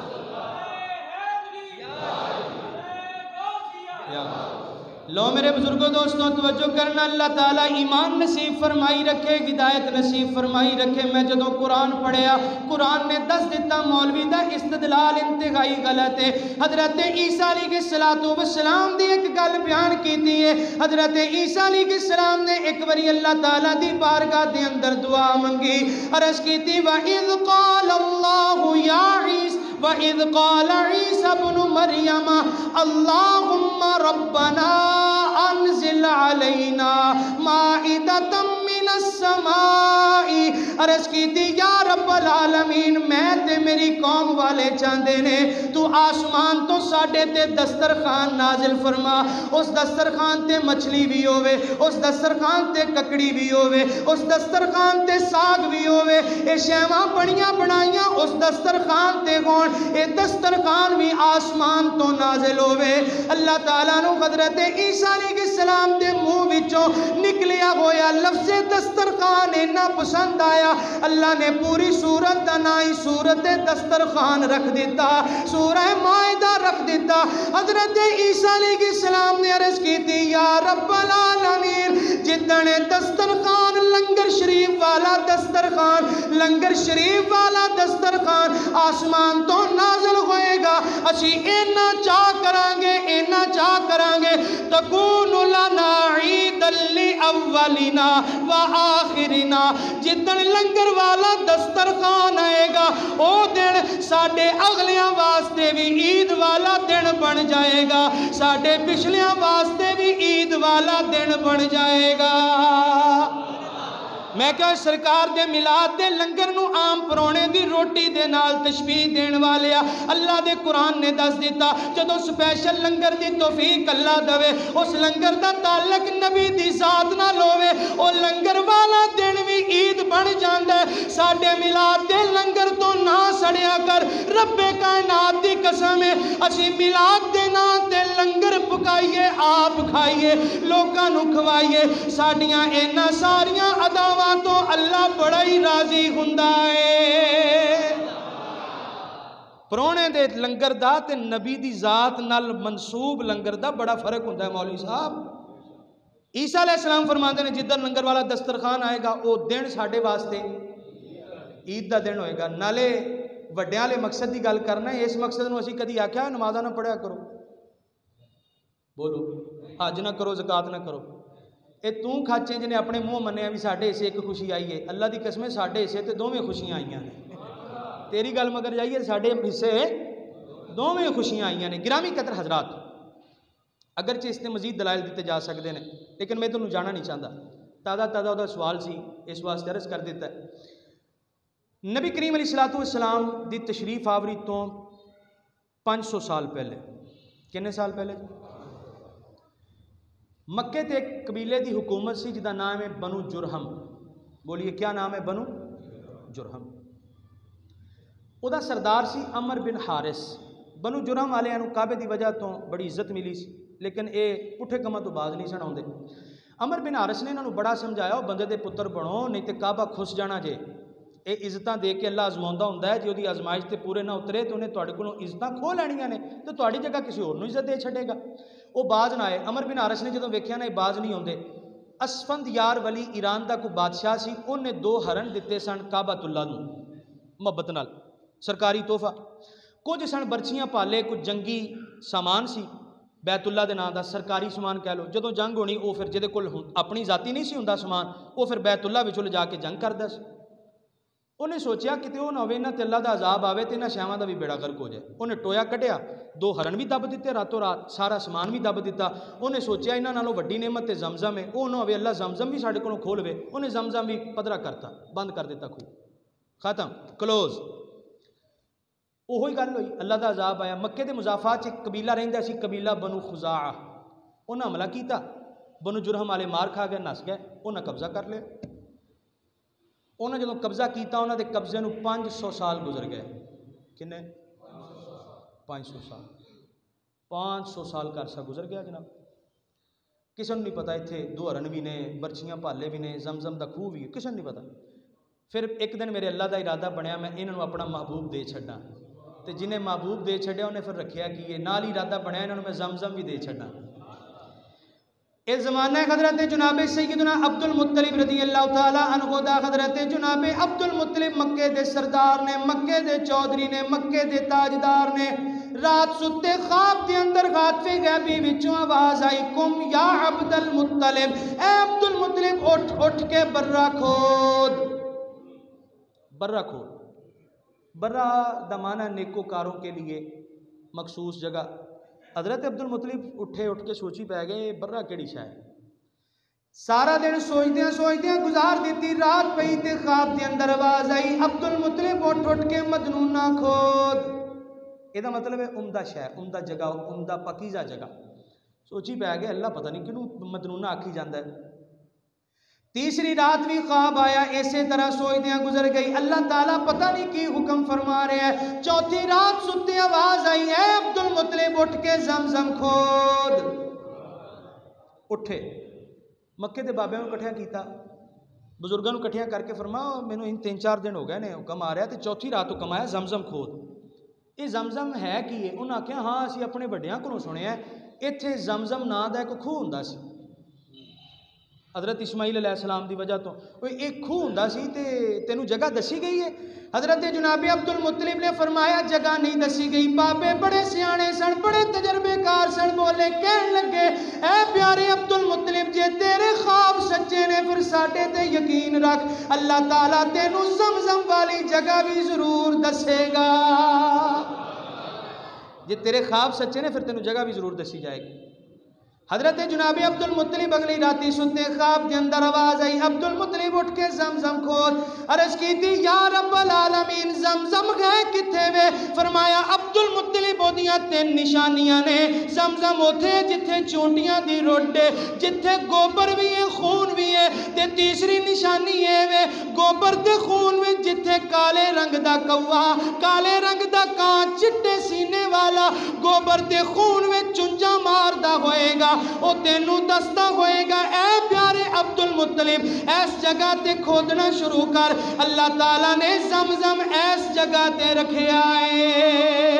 लो मेरे बुजुर्गों दोस्तों तवज्जो करना, अल्लाह ताला ईमान नसीब फरमाई रखे, हिदायत नसीब फरमाई रखे। मैं जदों कुरान पढ़िया, कुरान ने दस दिता मौलवी दा इस्तदलाल इंतहाई गलत है। हजरत ईसा अलैहिस्सलातु वस्सलाम दी एक गल बयान कीती है। हजरत ईसा अलैहिस्सलाम ने एक बारी अल्लाह ताला दी बारगाह दे अंदर दुआ मंगी, अर्ज़ कीती व इज़ क़ाल अल्लाहु या ईसा व इज़ क़ाल ईसा इब्नु मरियम अल्लाहुम्मा रब्बना अनज़िल अलैना माइदतम मिनस समाई। अर्ज़ कीती या रब्बल आलमीन, मैं ते मेरी कौम वाले चाहते ने तू आसमान तो साडे ते दस्तरखान नाजिल फरमा। उस दस्तरखान ते मछली भी होवे, उस दस्तरखान ते ककड़ी भी होवे, उस दस्तरखान ते साग भी होवे। ये शैवां बड़ियां बनाइयां उस दस्तरखान ते होण, ये दस्तरखान भी आसमान तो नाजिल होवे। अल्लाह ताला नू हज़रत ईसा अलैहिस्सलाम दे मुंह विचों निकलिया होया लफ्ज़ दस्तरखान इन्ना पसंद आया, अल्लाह ने पूरी सूरत का ना ही सूरत दस्तरखान रख दिता, सूरह माइदा रख दिता। हज़रत ईसा अलैहिस्सलाम ने अर्ज़ की थी या रब्बल आलमीन, जितने दस्तरखान लंगर शरीफ वाला दस्तरखान, लंगर शरीफ वाला दस्तरखान आसमान तो नाज़िल होएगा, असी इन्ना चाह करांगे, इन्ना चाह करांगे तकूनु लना ईदल लि अव्वलिना व आखिरिना। जिदन लंगर वाला दस्तरखान आएगा ओ दिन साडे अगलियां वास्ते भी ईद वाला दिन बन जाएगा, साडे पिछलियां वास्ते भी ईद वाला दिन बन जाएगा। میں کہا سرکار دے میلاد دے لنگر نو عام پرونے دی روٹی دے نال تشبیہ دین والیا اللہ دے قرآن نے دس دیتا جدو سپیشل لنگر دی توفیق اللہ دوے اس لنگر دا تعلق نبی دی ذات نہ لوے او لنگر والا دن بھی عید بن جاندے ساڑھے میلاد دے لنگر تو نہ سڑیا کر رب کائنات دی قسم ہے اسی میلاد دے نا تے لنگر پکائیے آپ کھائیے لوکاں نو کھوائیے ساڑھیاں اینا ساریاں عداوہ تو اللہ بڑا ہی راضی ہوندا ہے پرونے دے لنگر دا تے نبی دی ذات نال منسوب لنگر دا بڑا فرق ہوندا ہے مولوی صاحب عیسیٰ علیہ السلام فرماندے نے جدھر لنگر والا دسترخوان آئے گا وہ دن ساڑھے واسطے عید دا دن ہوئے گا نالے وڈیاں لے مقصد دی گل کرنا ہے اس مقصد نو اسی کدی آکھیا نمازاں نہ پڑھیا کرو بولو حج نہ کرو زکات نہ کرو اے تو کھاچے جنہیں اپنے منہ منیا بھی ساڑھے اسے ایک خوشی آئی ہے اللہ دی قسمیں ساڑھے اسے تے دوویں خوشیاں آئیاں نے تیری گل مگر جائیے ساڑھے حصے دوویں خوشیاں آئیاں نے گرامی قدر حضرات اگرچہ اس نے مزید دلائل دیتے جا سکتے ہیں لیکن میں تو جانا نہیں چاہتا تازہ تازہ دا سوال سی اس واسطے عرض کر دیتا ہے نبی کریم علیہ الصلوۃ والسلام دی تشریف آوری تو پانچ سو سال پہلے کنے سال پہلے مکے تے ایک قبیلے دی حکومت سی جدا نام ہے بنو جرہم بولیے کیا نام ہے بنو جرہم او دا سردار سی عمر بن حارث بنو جرہم والے انو کعبے دی وجہ تو بڑی عزت ملی سی لیکن اے پٹھے کماں تو باز نہیں سن آوندے عمر بن حارث نے انہاں نو بڑا سمجھایا او بندے دے پتر بنو نہیں تے کعبہ کھس جانا جے اے عزتاں دے کے اللہ آزماؤندا ہوندا ہے جے اودی آزمائش تے پورے نہ اترے تے انہیں تواڈے کولوں عزتاں کھو لینیاں نے تے تواڈی جگہ کسی ہور نوں عزت دے چھڈے گا وہ باز نہ آئے عمر بن حارث نے جدوں ویکھیا نا باز نہیں ہوندے اسفند یار ولی ایران دا کوئی بادشاہ سی انہیں دو ہرن دتے سن کعبۃ اللہ نوں محبت نال سرکاری تحفہ کچھ سن برچیاں پالے کچھ جنگی سامان سی بیت اللہ دے نام دا سرکاری سامان کہہ لو جدوں جنگ ہونی وہ پھر جہدے کول اپنی ذاتی نہیں سی ہوندا سامان وہ پھر بیت اللہ وچوں لے جا کے جنگ کردا سی انہیں سوچیا کہ وہ نہ ہوئے نہ تے اللہ دا عذاب آوے تے نہ شیواں دا بھی بیڑا غرق ہو جائے انہیں ٹویا کڈیا دو ہرن بھی دب دیتے راتوں رات سارا سامان بھی دب دیتا انہیں سوچیا انہاں نالوں وڈی نعمت تے زمزم ہے وہ نہ ہوئے اللہ زمزم بھی ساڈے کولوں کھولوے انہیں زمزم بھی پدرا کرتا بند کر دیتا کھو ختم کلوز وہی گل ہوئی اللہ دا عذاب آیا مکے دے مضافات ایک قبیلہ رہندا سی قبیلہ بنو خزاعہ انہاں حملہ کیتا بنو جرہم والے مار کھا گئے نس گئے انہاں قبضہ کر لیا انہاں جدوں قبضہ کیتا انہاں دے قبضے نوں پانچ سو سال گزر گئے کنے پانچ سو سال پانچ سو سال کا عرصہ گزر گیا جناب کسی نے نہیں پتا اتنے دو ہرن بھی نے برچیاں پالے بھی نے زمزم دا خوہ بھی کسی نے نہیں پتا پھر ایک دن میرے اللہ دا ارادہ بنیا میں انہوں اپنا محبوب دے چھڈا تے جنہیں محبوب دے چھڈیا انہیں پھر رکھیا کہ یہ نال ہی ارادہ بنیا انہوں میں زمزم بھی دے چھڈا اس زمانہ حضرت جناب سیدنا عبد المطلب رضی اللہ تعالیٰ عنہ دا حضرت جناب عبد المطلب مکے دے سردار نے مکے دے چودھری نے مکے دے تاجدار نے رات ستے خواب دے اندر غاطفے غیبی وچوں آواز آئی کم یا عبد المطلب اے عبد المطلب اٹھ اٹھ کے برہ کھود برہ کھود برہ دا معنی نیکوکاروں کے لیے مخصوص جگہ حضرت عبد المطلب اٹھے اٹھ کے سوچی پہ گئے برہ کیڑی شے سارا دن سوچدیاں سوچدیاں گزار دیتی رات پئی تے خواب دے اندر آواز آئی عبد المطلب اٹھ اٹھ کے مدنونہ کھود یہ دا مطلب ہے عمدہ شے عمدہ جگہ عمدہ پاکیزہ جگہ سوچی پہ گئے اللہ پتہ نہیں کیوں مدنونہ آکھی جاندا ہے تیسری رات بھی خواب آیا اسی طرح سوچدیاں گزر گئی اللہ تعالیٰ پتہ نہیں کی حکم فرما رہے ہیں چوتھی رات ستے آواز آئی اے عبد المطلب اٹھ کے زمزم کھود اٹھے مکے دے بابے نوں کٹھیاں کیتا بزرگاں نوں کٹھیاں کر کے فرمایا مینوں ان تین چار دن ہو گئے نے حکم آ رہا تے چوتھی رات حکم آیا زمزم کھود یہ زمزم ہے کی ہے انہاں آکھیا ہاں اسی اپنے بڑیاں کولوں سنیا ایتھے زمزم نا دا ایک کھوہ ہوندا سی حضرت اسماعیل علیہ السلام دی وجہ تو ایک کھوہ ہوندا سی تے تینوں جگہ دسی گئی ہے حضرت جناب عبد المطلب نے فرمایا جگہ نہیں دسی گئی بابے بڑے سیانے سن بڑے تجربے کار سن بولے کہن لگے اے پیارے عبد المطلب جے تیرے خواب سچے نے پھر ساڈے تے یقین رکھ اللہ تعالیٰ تینوں زمزم والی جگہ بھی ضرور دسے گا جے تیرے خواب سچے نے پھر تینوں جگہ بھی ضرور دسی جائے گی حضرت جناب عبد المطلب اگلی راتی ستے خواب دے اندر آواز آئی، عبد المطلب اٹھ کے زمزم کھول، عرض کی تھی یا رب العالمین زمزم گئے کتھے وے؟ فرمایا عبد المطلب دیاں تین نشانیاں نے، زمزم ہوتے جتھے چونٹیاں دی روڈے، جتھے گوبر بھی ہے خون بھی ہے، تے تیسری نشانی ہے وے گوبر تے خون وے جتھے کالے رنگ دا کوا، کالے رنگ دا کان چٹے سینے والا گوبر تے خون وے چنجا مار دا ہوئے گا، او تینو دستا ہوئے گا اے پیارے عبد المطلب ایس جگہ تے کھودنا شروع کر۔ اللہ تعالیٰ نے زمزم ایس جگہ تے رکھے آئے۔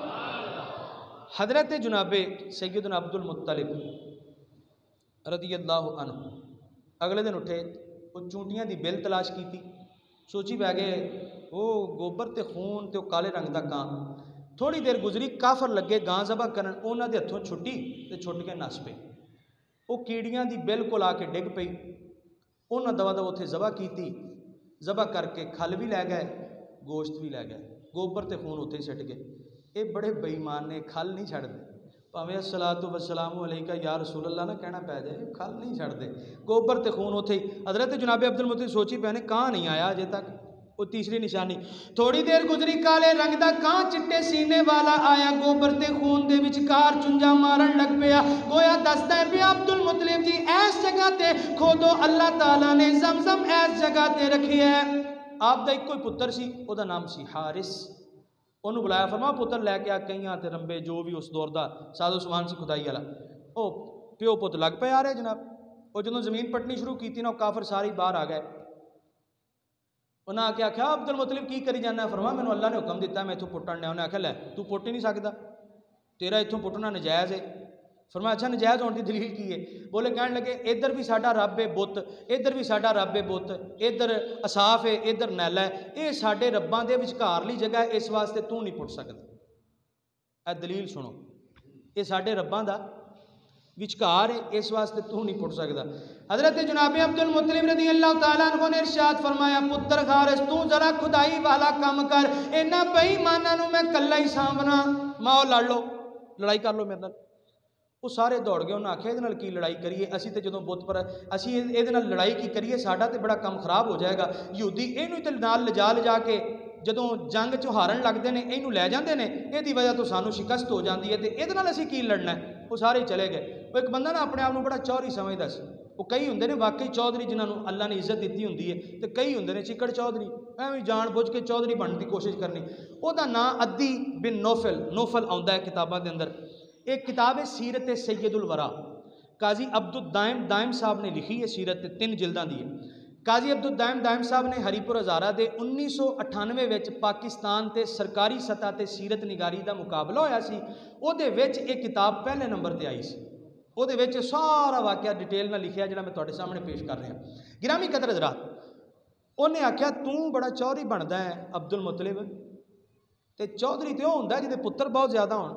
حضرت جناب سیدنا عبد المطلب رضی اللہ عنہ اگلے دن اٹھے، وہ چونٹیاں دی بیل تلاش کی تھی، سوچی بہ گئے وہ گوبر تے خون تے کالے رنگ دا کان۔ تھوڑی دیر گزری کافر لگے گاں ذبح کرن، انہاں دے ہتھوں چھٹی تے چھٹ کے نس پئی، وہ کیڑیاں دی بالکل آ کے ڈگ پئی، انہاں دوا دوا اتھے ذبح کیتی، ذبح کر کے کھل بھی لے گئے گوشت بھی لے گئے، گوبر تے خون اتھے سٹ گئے۔ اے بڑے بے ایمان نے کھل نہیں چھڑ دے، پاویں الصلاۃ والسلام علیکہ یا رسول اللہ نہ کہنا پہ جائے، کھل نہیں چھڑ دے، گوبر تے خون اتھے ہی۔ حضرت جناب عبد المطلب سوچی پہ نے کہاں نہیں آیا اجے تک، وہ تیسری نشانی۔ تھوڑی دیر گزری کالے رنگ دا کان چٹے سینے والا آیا، گوبر تے خون دے وچکار چنجا مارن لگ پیا، گویا دستا ہے پیا عبد المطلب جی ایس جگہ تے کھودو، اللہ تعالیٰ نے زمزم ایس جگہ تے رکھی ہے۔ آپ دا ایک کوئی پتر سی، او دا نام سی حارث، انہوں بلایا، فرما پتر لے کے آ، کئیاں تے رمبے جو بھی اس دور دا سادو سمان سی خدائی والا، او پیو پت لگ پہ آ رہے جناب۔ وہ جدوں زمین پٹنی شروع کی تھی نا، کافر سارے باہر آ گئے، انہاں آکے آکھیا عبد المطلب کی کری جانا ہے؟ فرما میں نے اللہ نے حکم دیتا ہے میں اتھوں پٹن لیا۔ انہیں آکھیا لے تو پٹ ہی نہیں سکتا، تیرا اتھوں پٹنا نجائز ہے۔ فرمایا اچھا نجائز ہونے کی دلیل کی ہے؟ بولے کہنے لگے ادھر بھی ساڈا رب ہے بت، ادھر بھی ساڈا رب ہے بت، ادھر اصاف ہے ادھر نیلا ہے، یہ ساڈے رباں دے وچکارلی جگہ ہے، اس واسطے تو نہیں پٹ سکتا۔ اے دلیل سنو، یہ ساڈے رباں دا وچکار ہے، اس واسطے تو نہیں پٹ سکتا۔ حضرت جناب عبد المطلب رضی اللہ تعالیٰ عنہ نے ارشاد فرمایا پتر حارث تو ذرا خدائی والا کام کر، انہاں بے ایماناں نوں میں کلا ہی سامنا، ماؤ لڑ لو، لڑائی کر لو میرے نال۔ وہ سارے دوڑ گئے، انہوں نے آکھیا یہ کی لڑائی کریے، اسی تے جدوں بت پر اسی یہ لڑائی کی کریے، ساڈا تے بڑا کام خراب ہو جائے گا۔ یہودی اینوں تے نال لجا لجا کے جدوں جنگ چ ہارن لگتے ہیں اینوں لے جاندے نے، یہ وجہ تو سانوں شکست ہو جاتی ہے، تو یہ اسی کی لڑنا ہے۔ وہ سارے چلے گئے۔ وہ ایک بندہ نا اپنے آپ بڑا چوہری سمجھدا سی، وہ کئی ہوندے نے واقعی چودھری جنہاں نوں اللہ نے عزت دیتی ہوندی ہے، تے کئی ہوندے نے چکڑ چودھری، ایویں جان بوجھ کے چودھری بننے کی کوشش کرنی۔ وہ دا نام عدی بن نوفل نوفل آوندا ہے کتاباں دے اندر۔ ایک کتاب ہے سیرت سید الورا، قاضی عبد الدائم دائم صاحب نے لکھی ہے، سیرت تین جلداں دی ہے۔ قاضی عبد الدائم دائم صاحب نے ہری پور ہزارہ دے انیس سو اٹھانوے وچ پاکستان تے سرکاری سطح تے سیرت نگاری دا مقابلہ ہویا سی، او دے وچ ایک کتاب پہلے نمبر تے آئی سی، او دے وچ سارا واقعہ ڈیٹیل نہ لکھیا جڑا میں تواڈے سامنے پیش کر رہا ہوں۔ گرامی قدر حضرات، انہیں آکھیا تو بڑا چودھری بندا ہے عبد المطلب، تے چودھری تے او ہوندا ہے جدے پتر بہت زیادہ ہون،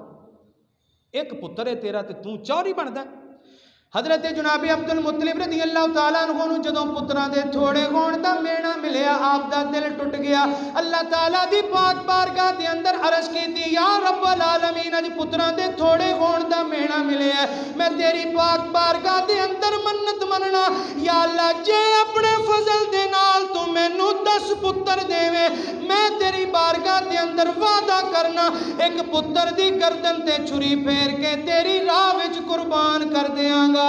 ایک پتر ہے تیرا تے تو چودھری بندا ہے۔ حضرت جناب عبد المطلب رضی اللہ تعالیٰ عنہ نوں جدوں پتراں دے تھوڑے ہون دا مینا ملیا، آپ دا دل ٹوٹ گیا۔ اللہ تعالیٰ دی پاک بارگاہ دے اندر عرض کیتی یا رب العالمین اج پتراں دے تھوڑے ہون دا مینا ملیا، میں تیری پاک بارگاہ دے اندر منت مننا، یا اللہ جے اپنے فضل دے نال تو مینوں دس پتر دیوے، میں تیری بارگاہ دے اندر وعدہ کرنا ایک پتر دی گردن تے چھری پھیر کے تیری راہ وچ قربان کر دیاں گا۔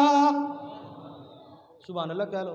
سبحان اللہ کہہ لو،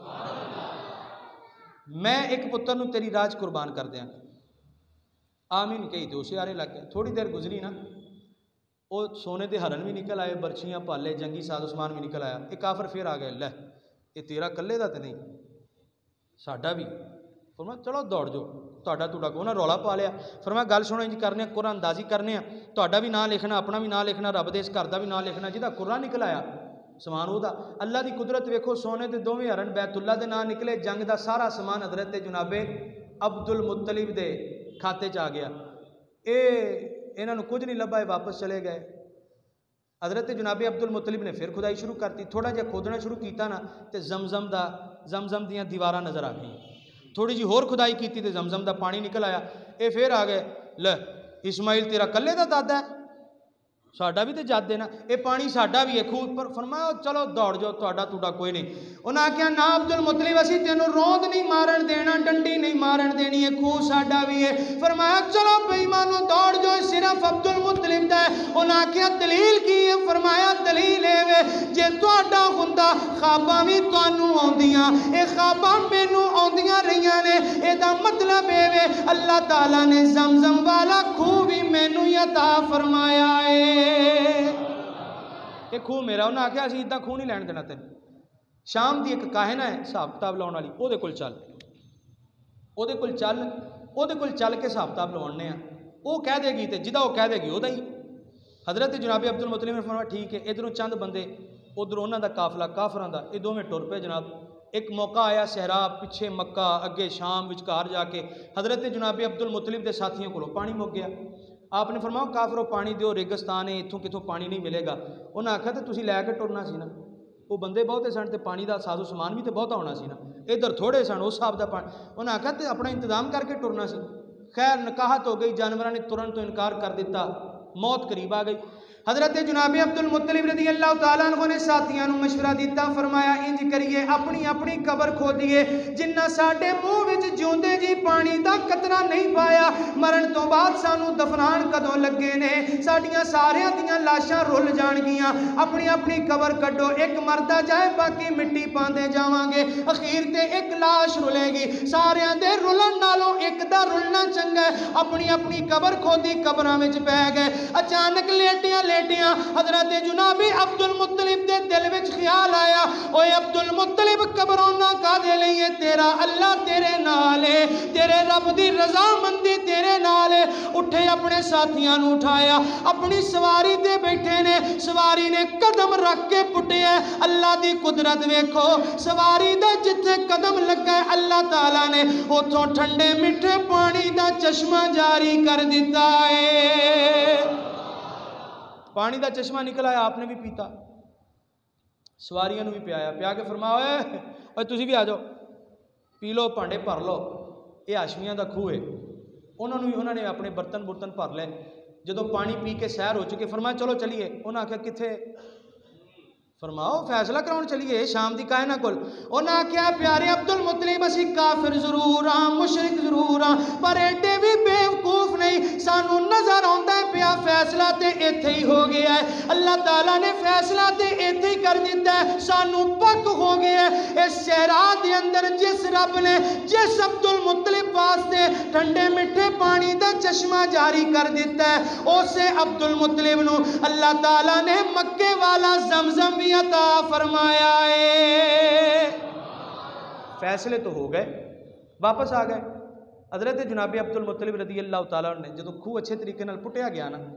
میں ایک پتر نو تیری راج قربان کر دیا گا۔ آمین کہی تو اسے آرے لگ گیا۔ تھوڑی دیر گزری نا، وہ سونے دے ہرن بھی نکل آئے، برچیاں پالے جنگی ساز عثمان بھی نکل آیا۔ ایک کافر پھر آ گئے، لے یہ تیرا کلے دا تے نہیں ساڈا بھی۔ فرمایا چلو دوڑ جو تہاڈا توڑا کو، انہاں رولا پا لیا۔ فرمایا گل سنو انج کرنے قرآن اندازی کرنے تہاڈا بھی نام لکھنا، اپنا بھی نام لکھنا، رب دے اس گھر دا بھی نام لکھنا، جہاں قرآن نکل آیا سامان وہ دا۔ اللہ دی قدرت ویکھو، سونے دے دوویں ہرن بیت اللہ دے نام نکلے، جنگ دا سارا سامان حضرت جناب عبد المطلب دے کھاتے چ آ گیا۔ اے انہاں نوں کچھ نہیں لبھا، واپس چلے گئے۔ حضرت جناب عبد المطلب نے پھر کھدائی شروع کرتی، تھوڑا جہا کھودنا شروع کیتا نا تے زمزم دا زمزم دیاں دیواراں نظر آ گئیں۔ تھوڑی جی ہور کھدائی کیتی تے زمزم دا پانی نکل آیا۔ اے پھر آ گئے، لے اسماعیل تیرا کلے دا دادا ہے؟ ਸਾਡਾ ਵੀ ਤੇ ਜੱਦ ਹੈ ਨਾ, ਇਹ ਪਾਣੀ ਸਾਡਾ ਵੀ ਹੈ ਖੂਹ ਪਰ। ਫਰਮਾਇਆ ਚਲੋ ਦੌੜ ਜਾਓ, ਤੁਹਾਡਾ ਤੁਹਾਡਾ ਕੋਈ ਨਹੀਂ। ਉਹਨਾਂ ਆਖਿਆ ਨਾ ਅਬਦੁਲ ਮੁਤਲਿਬ ਅਸੀਂ ਤੈਨੂੰ ਰੋਂਦ ਨਹੀਂ ਮਾਰਨ ਦੇਣਾ, ਡੰਡੀ ਨਹੀਂ ਮਾਰਨ ਦੇਣੀ, ਇਹ ਖੂਹ ਸਾਡਾ ਵੀ ਹੈ। ਫਰਮਾਇਆ ਚਲੋ ਬੇਈਮਾਨੋ ਦੌੜ ਜਾਓ, ਸਿਰਫ ਅਬਦੁਲ ਮੁਤਲਿਬ ਦਾ ਹੈ। ਉਹਨਾਂ ਆਖਿਆ ਦਲੀਲ ਕੀ ਹੈ? ਫਰਮਾਇਆ ਦਲੀਲ ਇਹ ਵੇ ਜੇ ਤੁਹਾਡਾ ਹੁੰਦਾ ਖਾਬਾਂ ਵੀ ਤੁਹਾਨੂੰ ਆਉਂਦੀਆਂ, ਇਹ ਖਾਬਾਂ ਮੈਨੂੰ ਆਉਂਦੀਆਂ ਰਹੀਆਂ ਨੇ, ਇਹਦਾ ਮਤਲਬ ਇਹ ਵੇ ਅੱਲਾਹ ਤਾਲਾ ਨੇ ਜ਼ਮਜ਼ਮ वाला खूह भी मैनू अता फरमाया है, ये खूह मेरा। उन्हें आख्या असीं इदां खूह नहीं लैण देना तेन। शाम की एक काहिन है हिसाब किताब लाउण वाली, उहदे कोल चल, उहदे कोल चल, उहदे कोल चल के हिसाब किताब लवाउने आ, वो कह देगी तो जिदा वो कह देगी उहदा ही। हज़रत जनाब अब्दुल मुतलिब ने फरमाया ठीक है। इधरों चंद बंदे, उधरों उन्हां दा काफिला काफरां दा, ये दोवें टुर पे जनाब। एक मौका आया सहरा, पिछे मक्का, अगे शाम, विचकार जाके हज़रत जनाब अब्दुल मुतलिब के साथियों को पानी मुक गया। आपने फरमाया काफरो पानी दिओ, रेगिस्तान है, इत्थों कितों पानी नहीं मिलेगा। उन्हें आख्या तो तुसीं लैके टुरना सी ना, वो बंदे बहुते सन ते पानी का साजो समान भी तो बहुता होना सी ना, इधर थोड़े सन उस हिसाब का पानी। उन्हें आख्या तो अपना इंतजाम करके टुरना सी। खैर नकाहत हो गई, जानवरों ने तुरन तो इनकार कर दिता, मौत करीब आ गई। हज़रत जनाब अब्दुल मुतलिब रज़ी अल्लाह तआला अन्हु ने साथियों को मशवरा दिता, फरमाया इंज करिए अपनी अपनी कबर खोदिए, जिन्ना साडे मुँह विच जिउंदे जी पानी का कतरा नहीं पाया, मरण तो बाद सानू दफनान कदों लगे ने, साडियां सारियां दियां लाशां रुल जाणगियां। अपनी अपनी कबर कड्डो, एक मरदा जाए बाकी मिट्टी पांदे जावांगे, अखीर ते एक लाश रुलेगी। सारियां दे रुलन नालों एक दा रुलना चंगा है। अपनी अपनी कबर खोदी, कबरां विच पै गए। अचानक लेटियां लेटियां हज़रत जनाबी अब्दुल मुत्तलिब दे दिल विच ख्याल आया, ओए अब्दुल मुत्तलिब घबराउना कादे लई है? तेरा अल्लाह तेरे नाल है, तेरे रब दी रज़ामंदी तेरे नाल है। उठे अपने साथियां नूं उठाया, अपनी सवारी ते बैठे ने, सवारी ने कदम रख के पुटिया। अल्लाह दी कुदरत वेखो, सवारी दा जिथे कदम लगा अल्लाह ताला ने उथों ठंडे मिठे पानी दा चश्मा जारी कर दिता है। पानी का चश्मा निकल आया, आपने भी पीता, सवारियों भी पियाया, पिया के फरमाया ओए तुसी भी आ जाओ, पी लो, भांडे भर लो, ये हाशमियां दा खूह है। उन्होंने भी उन्होंने अपने बर्तन बुर्तन भर ले। जो पानी पी के सैर हो चुके, फरमाया चलो चलिए। उन्हें आख्या किथे? फरमाओ फैसला कराउण चलिए शाम की कायना कोल। उन्हें आख्या प्यारे अब्दुल मुतलिब असी काफिर जरूर हाँ, मुशरिक जरूर हाँ, पर एडे भी बेवकूफ नहीं। सानू नजर आउंदा पिया फैसला ते इत्थे ही हो गया है, अल्लाह ताला ने फैसला ते इत्थे ही कर दिता है, सानू पक हो गया है। इस शहरा दे अंदर जिस रब ने जिस अब्दुल मुतलिब वास्ते ठंडे मिठे पानी का चश्मा जारी कर दिता है, उसे अब्दुल मुतलिब नू अल्लाह ताला ने मक्के वाला ज़मज़म अता फरमाया है। फैसले तो हो गए, वापस आ गए। हज़रत जनाब अब्दुल मुत्तलिब रज़ी अल्लाह तआला ने जो खूह अच्छे तरीके नाल पुटिया गया ना,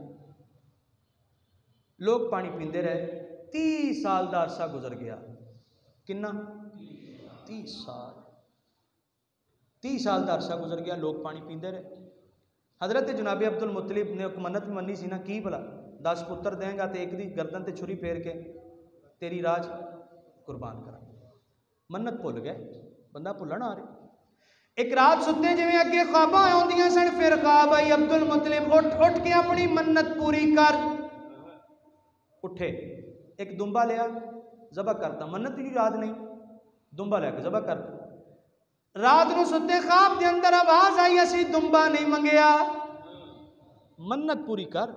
लोग पानी पींदे रहे। तीस साल का अरसा गुजर गया। किन्ना? तीस साल तीस साल का अरसा गुजर गया, लोग पानी पींदे रहे। हज़रत जनाब अब्दुल मुत्तलिब ने एक मन्नत मनी सी ना, की भला दस पुत्र देंगा तो एक दी गर्दन ते छुरी फेर के तेरी राज कुर्बान करा। मन्नत भुल गए, बंदा भुलन आ रहा। एक रात सुते जिवें अगे ख्वाबां आउंदियां सन, फिर ख्वाब आई अब्दुल मुतलिब उठ उठ के अपनी मन्नत पूरी कर। उठे, एक दुंबा लिया, ज़बह करता, मन्नत की याद नहीं, दुंबा लैके ज़बह करता। रात को सुते ख्वाब के अंदर आवाज आई असी दुंबा नहीं मंगया, मन्नत पूरी कर।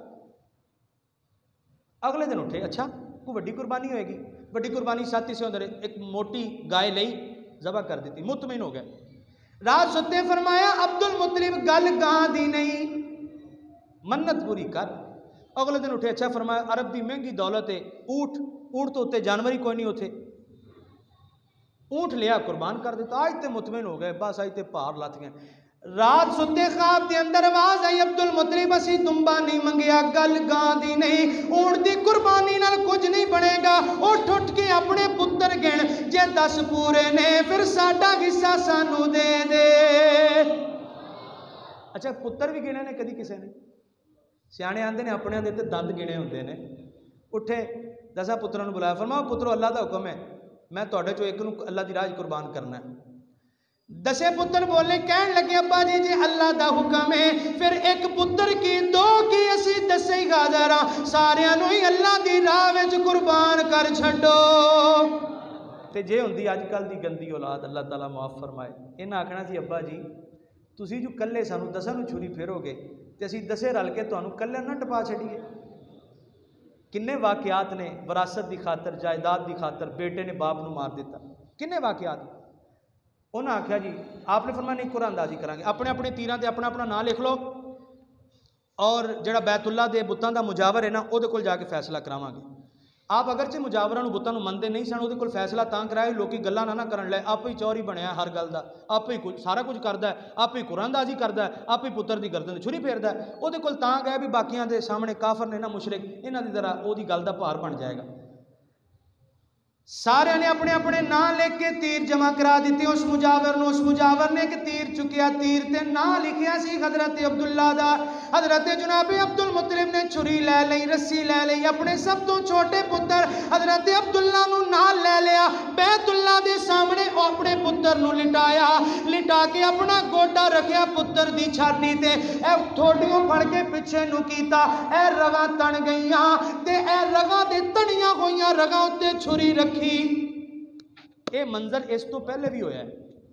अगले दिन उठे, अच्छा कोई वड्डी कुर्बानी होएगी, वड्डी कुर्बानी साथी से अंदर एक मोटी गाय लई, ज़बह कर दी, मुतमिन हो गए। रात सुते फरमाया अब्दुल मुतलिब गल गां दी नहीं, मन्नत पूरी कर। अगले दिन उठे, अच्छा फरमाया अरब की महंगी दौलत है, ऊँट ऊँट तो उत्ते जानवर ही कोई नहीं उथे, ऊँट लिया कुर्बान कर दिता। आज तो मुतमिन हो गए, बस आज तो भार लथ गए। रात सुते ख्वाब के अंदर आवाज आई अब्दुल मुतलिब असी दुंबा नहीं मंगया, गल गां दी नहीं, ऊँट की कुर्बानी नाल कुछ नहीं बनेगा। उठ उठ के अपने पुत्र गिण, जे दस पूरे ने फिर साडा हिस्सा सानू दे दे। अच्छा पुत्र भी गिने ने कदी किसी ने? सियाने आंदे ने अपने दे ते दंद गिने होंदे ने। उठे दसा पुत्रां नूं बुलाया, फरमाया पुत्रो अल्लाह दा हुक्म है, मैं तुहाडे चों एक नूं अल्लाह दी राह कुर्बान करना है। دسے پتر بولے کہن لگے ابا جی جی اللہ دا حکم ہے پھر ایک پتر کی دو کی اسی دسے ہی غادرہ ساریاں نو ہی اللہ دی راہ وچ قربان کر چھڈو تے جے ہوندی اج کل دی گندی اولاد اللہ تعالیٰ معاف فرمائے انہاں آکھنا سی ابا جی تسی جو کلے سانو دساں نو چھری پھیرو گے تے اسی دسے رل کے تانوں کلے نہ ٹپا چھڈیے کنے واقعات نے وراثت دی خاطر جائیداد دی خاطر بیٹے نے باپ نو مار دیتا کنے واقعات انہاں آکھیا جی آپ نے فرمایا نہیں قرآن اندازی کریں گے اپنے اپنے تیراں تے اپنا اپنا نام لکھ لو اور جڑا بیت اللہ دے بتاں دا مجاور ہے نا وہ کول جا کے فیصلہ کراواں گے آپ اگرچہ مجاوراں نو بتاں نو مندے نہیں سن وہ فیصلہ تاں کرائے لوکی گلاں نہ نہ کرن لے آپ ہی چوری بنیا ہر گل دا آپ ہی کچھ سارا کچھ کردا ہے آپ ہی قرآن اندازی کردا ہے آپ ہی پتر دی گردن چھری پھیردا ہے وہ کول تاں گئے بھی باقیاں دے سامنے کافر نے نا مشرک انہاں دی ذرا او دی گل دا بھار بن جائے گا سارے نے اپنے اپنے نام لے کے تیر جمع کرا دیتے اس مجاور نو اس مجاور نے ایک تیر چکیا تیر تے نام لکھیا سی حضرت عبداللہ دا حضرت جناب عبد المطلب نے چھری لے لئی رسی لے لئی اپنے سب تو چھوٹے پتر حضرت عبداللہ نو نام لے لیا بیت اللہ دے سامنے اپنے پتر نو لٹایا لٹا کے اپنا گوڈا رکھیا پتر دی چھاتی تے اے تھوڑیوں پھڑ کے پیچھے نو کیتا اے رگاں تن گئیاں تے اے رگاں دے تنیاں ہوئیاں رگاں تے چھری رکھی اے منظر اس تو پہلے بھی ہویا ہے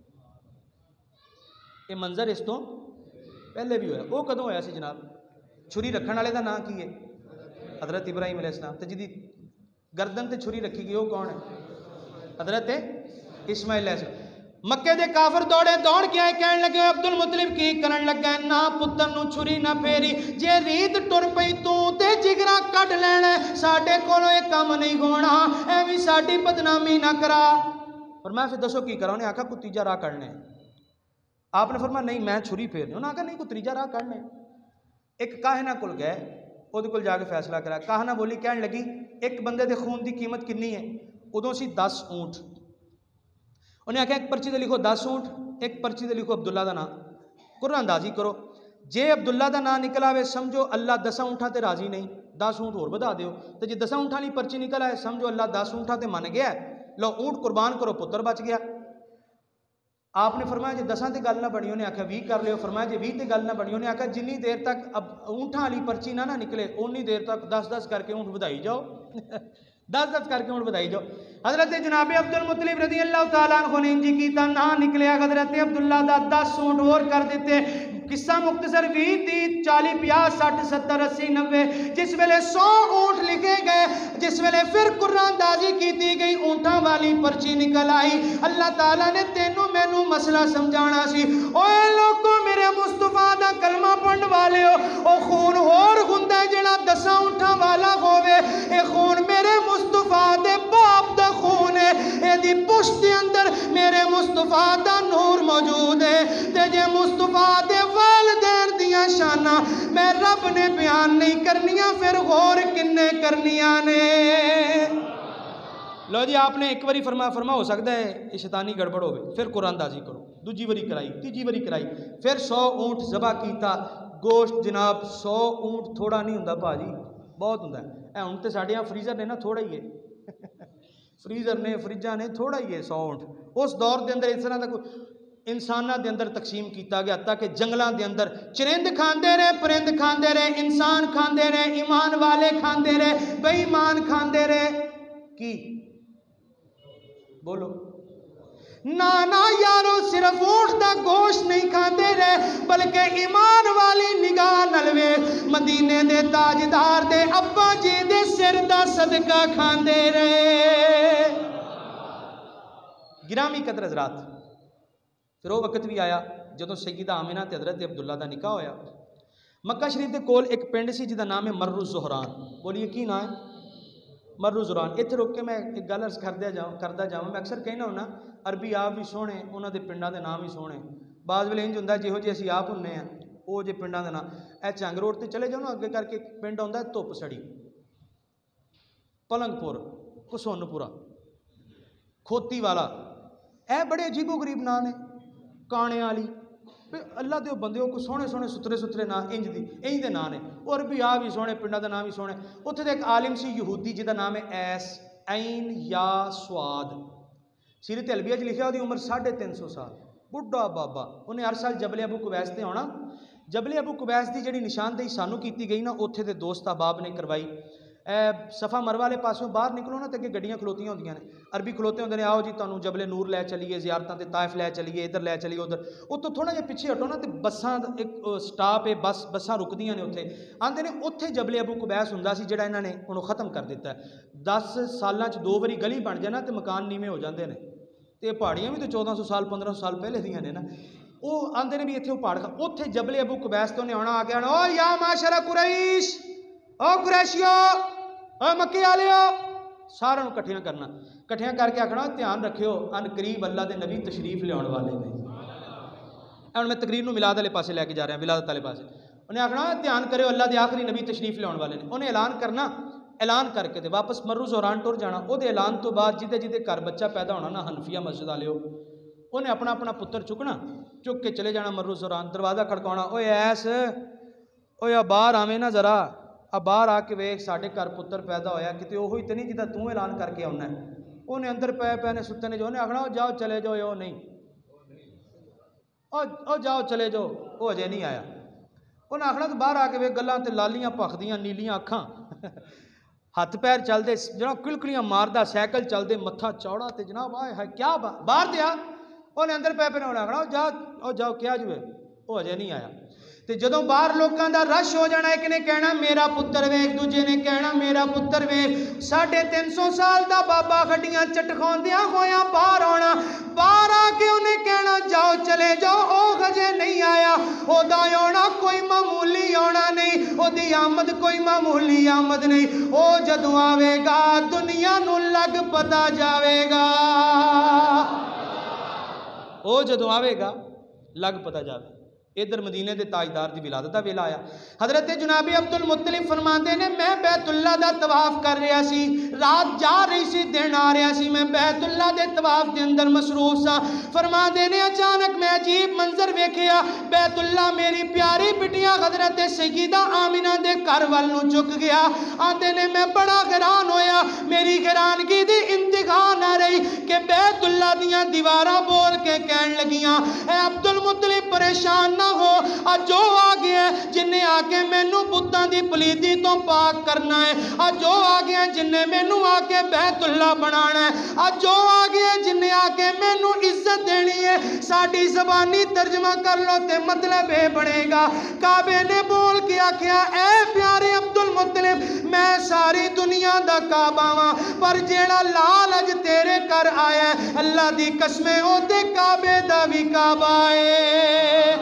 اے منظر اس تو پہلے بھی ہویا وہ کدوں ہویا سی جناب چھری رکھن والے دا نام کی ہے حضرت ابراہیم علیہ السلام تے جدی گردن تے چھری رکھی گئی وہ کون ہے حضرت اسماعیل علیہ السلام مکے دے کافر دوڑے دوڑ کے آئے کہنے لگے عبد المطلب کی کرن لگا نہ پتر نو چھری نہ پھیری جے ریت ٹر پئی تو تے جگرا کٹ لینا ساڈے کولوں یہ کام نہیں ہونا ایویں ساڈی بدنامی نہ کرا فرمایا پھر دسو کی کرا انہیں آکھا کوئی تیجا راہ کڈنے آپ نے فرمایا نہیں میں چھری پھیرنی انہوں نے آکھا نہیں کوئی تیجا راہ کڈنے ایک کاہنہ کول گئے وہ کول جا کے فیصلہ کرا کاہنہ بولی کہنے لگی ایک بندے دے خون دی قیمت کنی ہے ادوں سی دس اونٹ انہیں آکھا ایک پرچی دے لکھو دس اونٹ ایک پرچی دے لکھو عبداللہ دا نام قرآن اندازی کرو جے عبداللہ دا نام نکل آوے سمجھو اللہ دساں اونٹاں تے راضی نہیں دس اونٹ اور بدا دیو تو جے دساں اونٹاں لی پرچی نکل آئے سمجھو اللہ دس اونٹاں تے من گیا ہے لو اونٹ قربان کرو پتر بچ گیا آپ نے فرمایا جے دساں تے گل نہ بنی انہیں آکھا وی کر لیو فرمایا جے وی تے گل نہ بنی انہیں آکھا جنی دیر تک اب اونٹاں لی پرچی نہ نہ نکلے انی دیر تک دس دس کر کے اونٹ بدائی جاؤ دس دس کر کے اونٹ بدائی جاؤ حضرت جناب عبد المطلب رضی اللہ تعالیٰ عنہ نے انجی کیتا نہ نکلیا حضرت عبداللہ دا دس اونٹ اور کر دیتے قصہ مختصر بھی تھی چالی پیا سٹھ ستر اسی نوے جس ویلے سو اونٹ لکھے گئے جس ویلے پھر قرآن دازی کی دی گئی اونٹاں والی پرچی نکل آئی اللہ تعالیٰ نے تینوں مینوں مسئلہ سمجھانا سی اوے لوگوں میرے مصطفیٰ دا کلمہ پڑھن والے ہو او خون ہور ہوندا جڑا دساں اونٹاں والا ہووے اے خون میرے مصطفیٰ دے باپ دا خون ہے اے دی پشت دے اندر میرے مصطفیٰ دا نور موجود ہے تے جے مصطفیٰ دے والدین دیاں شانہ میں رب نے بیان نہیں کرنیاں پھر غور کنے کرنیاں نے لو جی آپ نے ایک واری فرما فرما ہو سکتا ہے شیطانی گڑبڑ ہوئے پھر قرآن دازی کرو دوجی واری کرائی تیجی واری کرائی پھر سو اونٹ ذبح کیتا گوشت جناب سو اونٹ تھوڑا نہیں ہوندا بھاجی بہت ہوندا ہے اے ہن تے ساڈے فریزر نے نا تھوڑا ہی ہے فریزر نے فریجاں نے تھوڑا ہی ہے سو اونٹ اس دور دے اندر اس طرح دا کوئی انسانہ دے اندر تقسیم کیتا گیا تاکہ جنگلاں دے اندر چرند کھاندے رہے پرند کھاندے رہے انسان کھاندے رہے ایمان والے کھاندے رہے بے ایمان کھاندے رہے کی بولو نانا یارو صرف اونٹ دا گوشت نہیں کھاندے رہے بلکہ ایمان والی نگاہ نلوے مدینے دے تاجدار دے ابا جی دے سر دا صدقہ کھاندے رہے گرامی قدر حضرات پھر وہ وقت بھی آیا جدوں سیدہ آمنہ تے حضرت عبداللہ دا نکاح ہویا مکہ شریف دے کول ایک پنڈ سی جدا نام ہے مرو زہران بولیے کی نام ہے مرو زہران اتنے روک کے میں ایک گل عرض کردیا جاؤں کردا جاؤں میں اکثر کہنا ہونا عربی آپ بھی سونے انہاں دے پنڈاں دے نام بھی سونے بعض ویلے انج ہوندا جہو جی اسی آپ ہنے ہیں وہ جے پنڈاں دے نام اے چنگ روڈ تے چلے جاؤ نا اگے کر کے پنڈ ہوندا ہے دھپ سڑی پلنگ پور کسون پورا کھوتی والا اے بڑے عجیب و غریب نام نے کانے والی اللہ دے بندے کو سونے سونے سترے سترے نا انج دی انج دے نام نے اور بھی آ بھی سونے پنڈاں دا نام بھی سونے اتنے دے ایک عالم سی یہودی جدا نام ہے ایس عین یا سواد سیرت البیہ چ لکھا دی عمر ساڑھے تین سو سال بڑھا بابا، انہیں ہر سال جبل ابو قبیس تے آنا. جبل ابو قبیس دی جڑی نشاندہی سانو کیتی گئی نا، اوتھے دے دوست احباب نے کروائی. اے صفا مروہ والے پاسوں باہر نکلو نا تے اگے گڈیاں کھلوتیاں ہوندیاں نے، عربی کھلوتے ہوندے نے، آؤ جی تانوں جبل نور لے چلیے، زیارتاں تے طائف لے چلیے، ادھر لے چلیے ادھر. اتوں تھوڑا جہا پیچھے ہٹو نا تے بساں ایک سٹاپ ہے، بس بساں رکدیاں نے اتنے. آندے نے اتھے جبل ابو قبیس ہوندا سی جڑا انہاں نے انہوں ختم کر دیتا ہے. دس سالاں چ دو واری گلی بن جائے نا تے مکان نیویں ہو جاندے نے. تے پہاڑیاں بھی تو چودہ سو سال پندرہ سو سال پہلے دیاں نے نا. وہ آندے نے بھی اتنے وہ پہاڑ اتنے جبل ابو قبیس تو انہیں آنا آ گیا نا، او یا معاشر قریش، او قریشیو، او مکے والےو، سارا نوں کٹھیاں کرنا. کٹھیاں کر کے آخنا دھیان رکھیو ان قریب اللہ دے نبی تشریف لیا والے نے. ہوں میں تقریر نوں میلاد والے پاسے لے کے جا رہا ہوں، ولادت والے پاسے. انہیں آخنا دھیان کرو اللہ دے آخری نبی تشریف لیا والے نے. انہیں اعلان کرنا، اعلان کر کے واپس مرو زوران ٹر جانا. وہ اعلان تو بعد جہدے جہدے گھر بچہ پیدا ہونا نا، حنفیہ مسجد والے انہیں اپنا اپنا پتر چکنا، چک کے چلے جانا مرو زوران. دروازہ کھڑکاؤنا، اوے ایس اوے آ باہر آویں نا ذرا، آ باہر آ کے ویخ ساڈے گھر پتر پیدا ہویا، کتے وہی تے نہیں جدا تو اعلان کر کے آنا ہے. انہیں اندر پے پے نے ستے نے جو انہیں آخنا جاؤ چلے جاؤ، او نہیں او جاؤ چلے جاؤ، وہ اجے نہیں آیا. انہیں آخنا تو باہر آ کے ویخ گلاں تے لالیاں پخدیاں نیلیاں اکھاں، ہاتھ پیر چلدے جناب کلکلیاں ماردا، سائیکل چلدے، متھا چوڑا تے جناب آئے ہائے کیا باہر دیا. انہیں اندر پے پے نے آخنا جاؤ او جاؤ کیا جو ہے، وہ اجے نہیں آیا. تے جدوں باہر لوکاں دا رش ہو جانا، ایک نے کہنا میرا پتر ویخ، دوجے نے کہنا میرا پتر ویخ. ساڑھے تین سو سال دا بابا گڈیاں چٹکھاؤندیاں ہویاں باہر آنا. باہر آ کے انہیں کہنا جاؤ چلے جاؤ، او ہجے نہیں آیا. او دا آنا کوئی معمولی آنا نہیں، او دی آمد کوئی معمولی آمد نہیں. او جدوں آوے گا دنیا نو لگ پتا جاوے گا. او جدوں آوے گا لگ پتا جاوے. ادھر مدینے دے تاجدار دی ولادت دا ویلا آیا. حضرت جناب عبد المطلب فرماندے نے میں بیت اللہ دا طواف کر رہا سی، رات جا رہی سی دن آ رہا سی، میں بیت اللہ دے طواف دے اندر مصروف سا. فرماندے نے اچانک میں عجیب منظر ویکھیا. بیت اللہ میری پیاری بٹیاں حضرت سیدہ آمینہ دے گھر ول نوں چک گیا. آندے نے میں بڑا حیران ہویا. میری حیرانگی دی انتہا نہ رہی کہ بیت اللہ دیاں دیواراں بول کے کہن لگیاں اے عبد المطلب پریشان نہ ہو، آج جو آ گیا جن نے آ کے مینوں بتاں دی پلیتی تو پاک کرنا ہے. آج جو آ گیا جن نے مینوں آ کے بیت اللہ بنانا ہے. آج جو آ گیا جن نے آ کے مینوں عزت دینی ہے. ساڈی زبانی ترجمہ کر لو تے مطلب اے بنے گا. کعبے نے بول کے آکھیا اے پیارے عبد المطلب میں ساری دنیا دا کعبہ ہاں، پر جیڑا لال اج تیرے کر آیا ہے اللہ دی قسمیں او تے کعبے دا وی کعبہ ہے.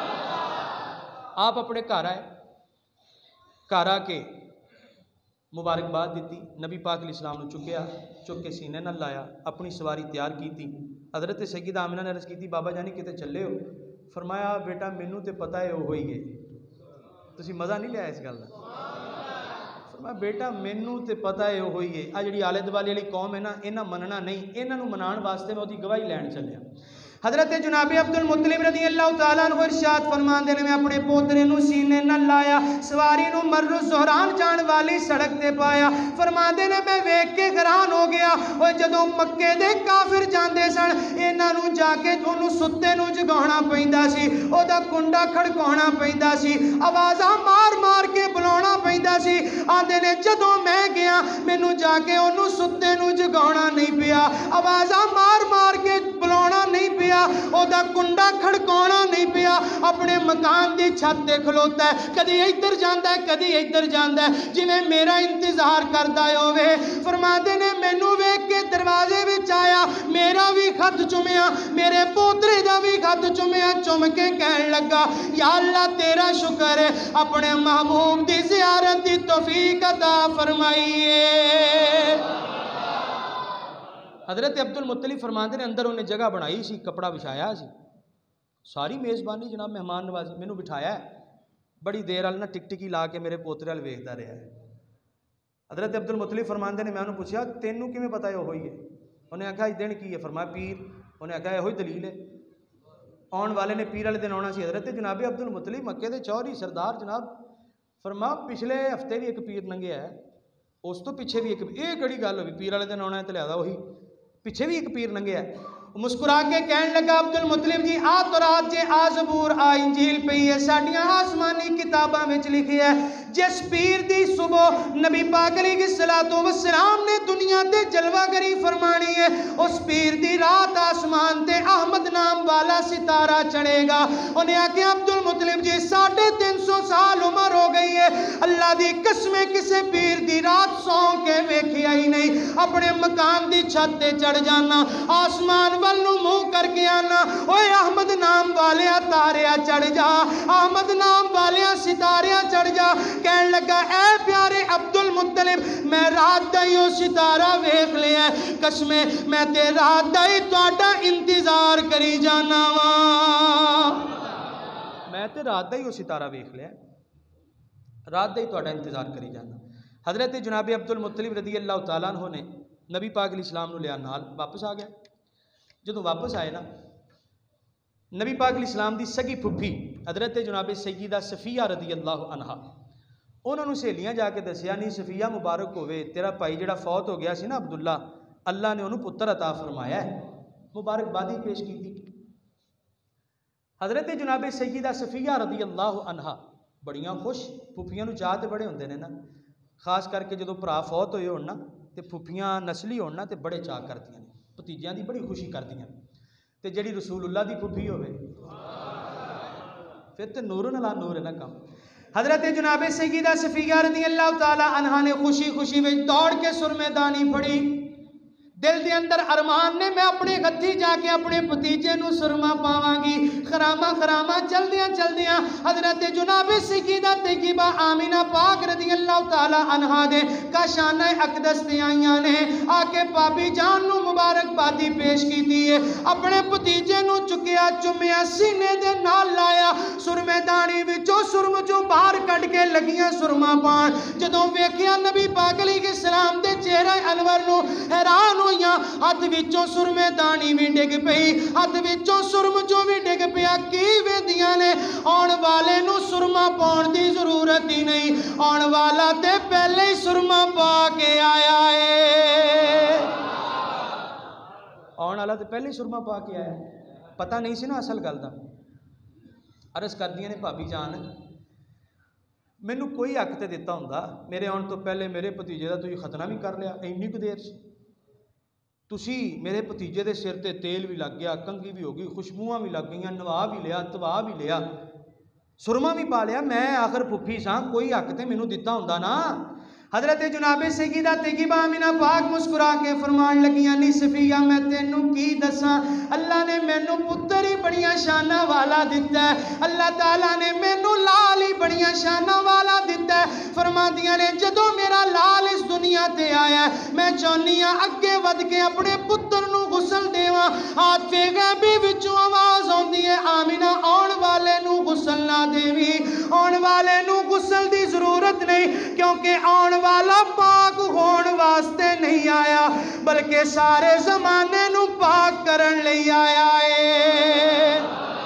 آپ اپنے گھر آئے، گھر آ کے مبارکباد دیتی، نبی پاک علیہ السلام نے چکیا، چک کے سینے نہ لایا، اپنی سواری تیار کی تھی. حضرت سیدہ آمینہ نے عرض کی تھی بابا جانی کتے چلے ہو؟ فرمایا بیٹا مینوں تے پتہ ہے وہ ہوئی ہے. تسی مزہ نہیں لیا اس گل کا؟ فرمایا بیٹا مینوں تے پتہ ہے وہ ہوئی ہے. آ جڑی آلے دوالے والی قوم ہے نا، انہاں مننا نہیں، انہاں نوں منان واسطے میں وہ گواہی لین چلیا. حضرت جناب عبد المطلب رضی اللہ تعالیٰ عنہ ارشاد فرماندے نے میں اپنے پوترے نو سینے نہ لایا، سواری نو مر زہران جان والی سڑک تے پایا. فرماندے نے میں ویکھ کے حیران ہو گیا. او جدوں مکے دے کافر جاندے سن انہاں نو جا کے اونوں ستے نو جگاونا پیندا سی، او دا کنڈا کھڑکاونا پیندا سی، آوازاں مار مار کے بلاونا پیندا سی. آندے نے جدوں میں گیا مینوں جا کے اونوں ستے نو جگاونا نہیں پیا، آوازاں مار مار کے بلاونا نہیں پیا، او دا کنڈا کھڑکاونا نہیں پیا. اپنے مکان دی چھت تے کھلوتا ہے، کدی ادھر جاندا ہے کدی ادھر جاندا ہے جویں میرا انتظار کردا ہووے. فرماندے نے مینوں ویکھ کے دروازے وچ آیا، میرا بھی خط چومیا، میرے پوترے دا بھی خط چومیا، چوم کے کہن لگا یا اللہ تیرا شکر ہے اپنے محبوب دی زیارت دی توفیق عطا فرمائیے. حضرت عبد المطلب فرماندے نے اندر انہیں جگہ بنائی سی، کپڑا بچھایا سی، ساری میزبانی جناب مہمان نوازی، مینوں بٹھایا ہے. بڑی دیر وال نہ ٹک ٹکی لا کے میرے پوترے وال ویکھدا رہا ہے. حضرت عبد المطلب فرماندے نے میں انہوں پوچھا تینوں کیویں پتہ ہے وہ ہوئی ہے؟ انہیں آکھا اس دن کی ہے؟ فرمایا پیر. انہیں آکھا یہ دلیل ہے، آن والے نے پیر والے دن آنا سی. حضرت جناب عبد المطلب مکے دے چوہری سردار جناب فرما پچھلے ہفتے بھی ایک پیر لنگیا ہے، اس تو پیچھے بھی ایک، یہ کہڑی گل ہوئی پیر والے دن آنا ہے تو لہذا وہی پیچھے بھی ایک پیر لنگیا ہے. مسکرا کے کہنے لگا عبد المطلب جی آ تورات جے آ زبور آ انجیل پئی ہے ساڈیاں آسمانی کتاباں وچ لکھی ہے جس پیر دی صبح نبی پاک علیہ الصلوۃ والسلام نے دنیا تے جلوہ گری فرمانی ہے اس پیر دی رات آسمان تے احمد نام والا ستارہ چڑھے گا۔ انہیں آکھیا عبد المطلب جی ساڑھے تین سو سال عمر ہو گئی ہے اللہ دی قسمیں کسے پیر دی رات سو کے ویکھیا ہی نہیں اپنے مکان دی چھت تے چڑھ جانا آسمان والوں منہ کر کے آنا اوے احمد نام والیا تاریا چڑھ جا احمد نام والیا ستاریا چڑھ جا۔ کہنے لگا اے پیارے عبد المطلب میں رات دائیو ستارہ ویکھ لیا قسمیں میں تے رات دائی تواڈا انتظار کری جانا وا میں تے رات دائیو ستارہ ویکھ لیا رات دائی تواڈا انتظار کری جانا۔ حضرت جناب عبد المطلب رضی اللہ تعالیٰ عنہ نے نبی پاک علیہ السلام نو لیا نال واپس آ گیا۔ جدو واپس آئے نا نبی پاک علیہ السلام دی سگی پھپھی حضرت جناب سیدہ صفیہ رضی اللہ عنہ انہوں نے سہیلیاں جا کے دسیا نہیں صفیہ مبارک ہوئے تیرا بھائی جڑا فوت ہو گیا سی نا عبداللہ اللہ نے انہوں پتر عطا فرمایا ہے مبارک بادی پیش کی تھی۔ حضرت جناب سیدہ صفیہ رضی اللہ عنہ بڑیاں خوش پھپھیاں نو چاہ تے بڑے ہوندے نے نا خاص کر کے جدو بھرا فوت ہوئے ہونا تے پھپھیاں نسلی ہونا تے بڑے چاہ کردیاں نے بھتیجیاں دی بڑی خوشی کردیاں تے جڑی رسول اللہ دی پھپھی ہوئے پھر تے نور نلا نور ہے نا کم۔ حضرت جناب سیدہ صفیہ رضی اللہ تعالی عنہ نے خوشی خوشی میں دوڑ کے سرمے دانی پھڑی دل دے اندر ارمان نے میں اپنے گھتی جا کے اپنے پتیجے نو سرما پاواں گی خراما خراما چل دیاں چل دیاں حضرت جناب سیدہ طیبہ آمینہ پاک رضی اللہ تعالی عنہ دے کاشانہ اقدس تے آئیاں نے آ کے پاپی جان نو مبارک بادی پیش کی دیئے اپنے پتیجے نو چکیا چمیا سینے دے نال لایا سرمے دانی وچوں سرم جو باہر کٹ کے لگیاں سرما پان جدوں ویکھیا نبی پاک علیہ السلام دے چہرہ انور نو حیران ہویاں ہاتھ وچوں سرمے دانی بھی ڈگ پئی ہاتھ وچوں سرم جو بھی ڈگ پیا کی ویندیاں نے آن والے نو سرما پاؤن دی ضرورت ہی نہیں آن والا تے پہلے ہی سرما پا کے آیا ہے آن والا تے پہلے ہی سرما پا کے آیا ہے پتہ نہیں سی نا اصل گل دا عرض کر دیاں نے بھابی جان مینوں کوئی حق تے دیتا ہوندا میرے آن تو پہلے میرے بھتیجے دا تسی ختنہ بھی کر لیا اینی کو دیر سے تسی میرے بھتیجے دے سر تے تیل بھی لگ گیا کنگھی بھی ہو گئی خوشبوواں بھی لگ گئیاں نوا بھی لیا توا بھی لیا سرما بھی پا لیا میں آخر پھپھی ساں کوئی حق تے مینوں دتا ہوندا نا حضرت جناب سیدہ طیبہ آمینہ پاک مسکرا کے فرمان لگیاں نی صفیہ میں تینوں کی دساں اللہ نے مینوں پتر ہی بڑیاں شانہ والا دیتا ہے اللہ تعالیٰ نے مینوں لال ہی بڑیاں شانہ والا دیتا ہے فرما دیاں نے جدو میرا لال اس دنیا تے آیا ہے میں چونیاں اگے ود کے اپنے پتر نو غسل دیواں ہاتھ پہ غیبی وچوں آواز ہوندی ہے آمینہ آن والے نو غسل نہ دیوی آن والے نو غسل دی ضرورت نہیں کیونکہ آن والا پاک ہون واسطے نہیں آیا بلکہ سارے زمانے نو پاک کرن لئی آیا ہے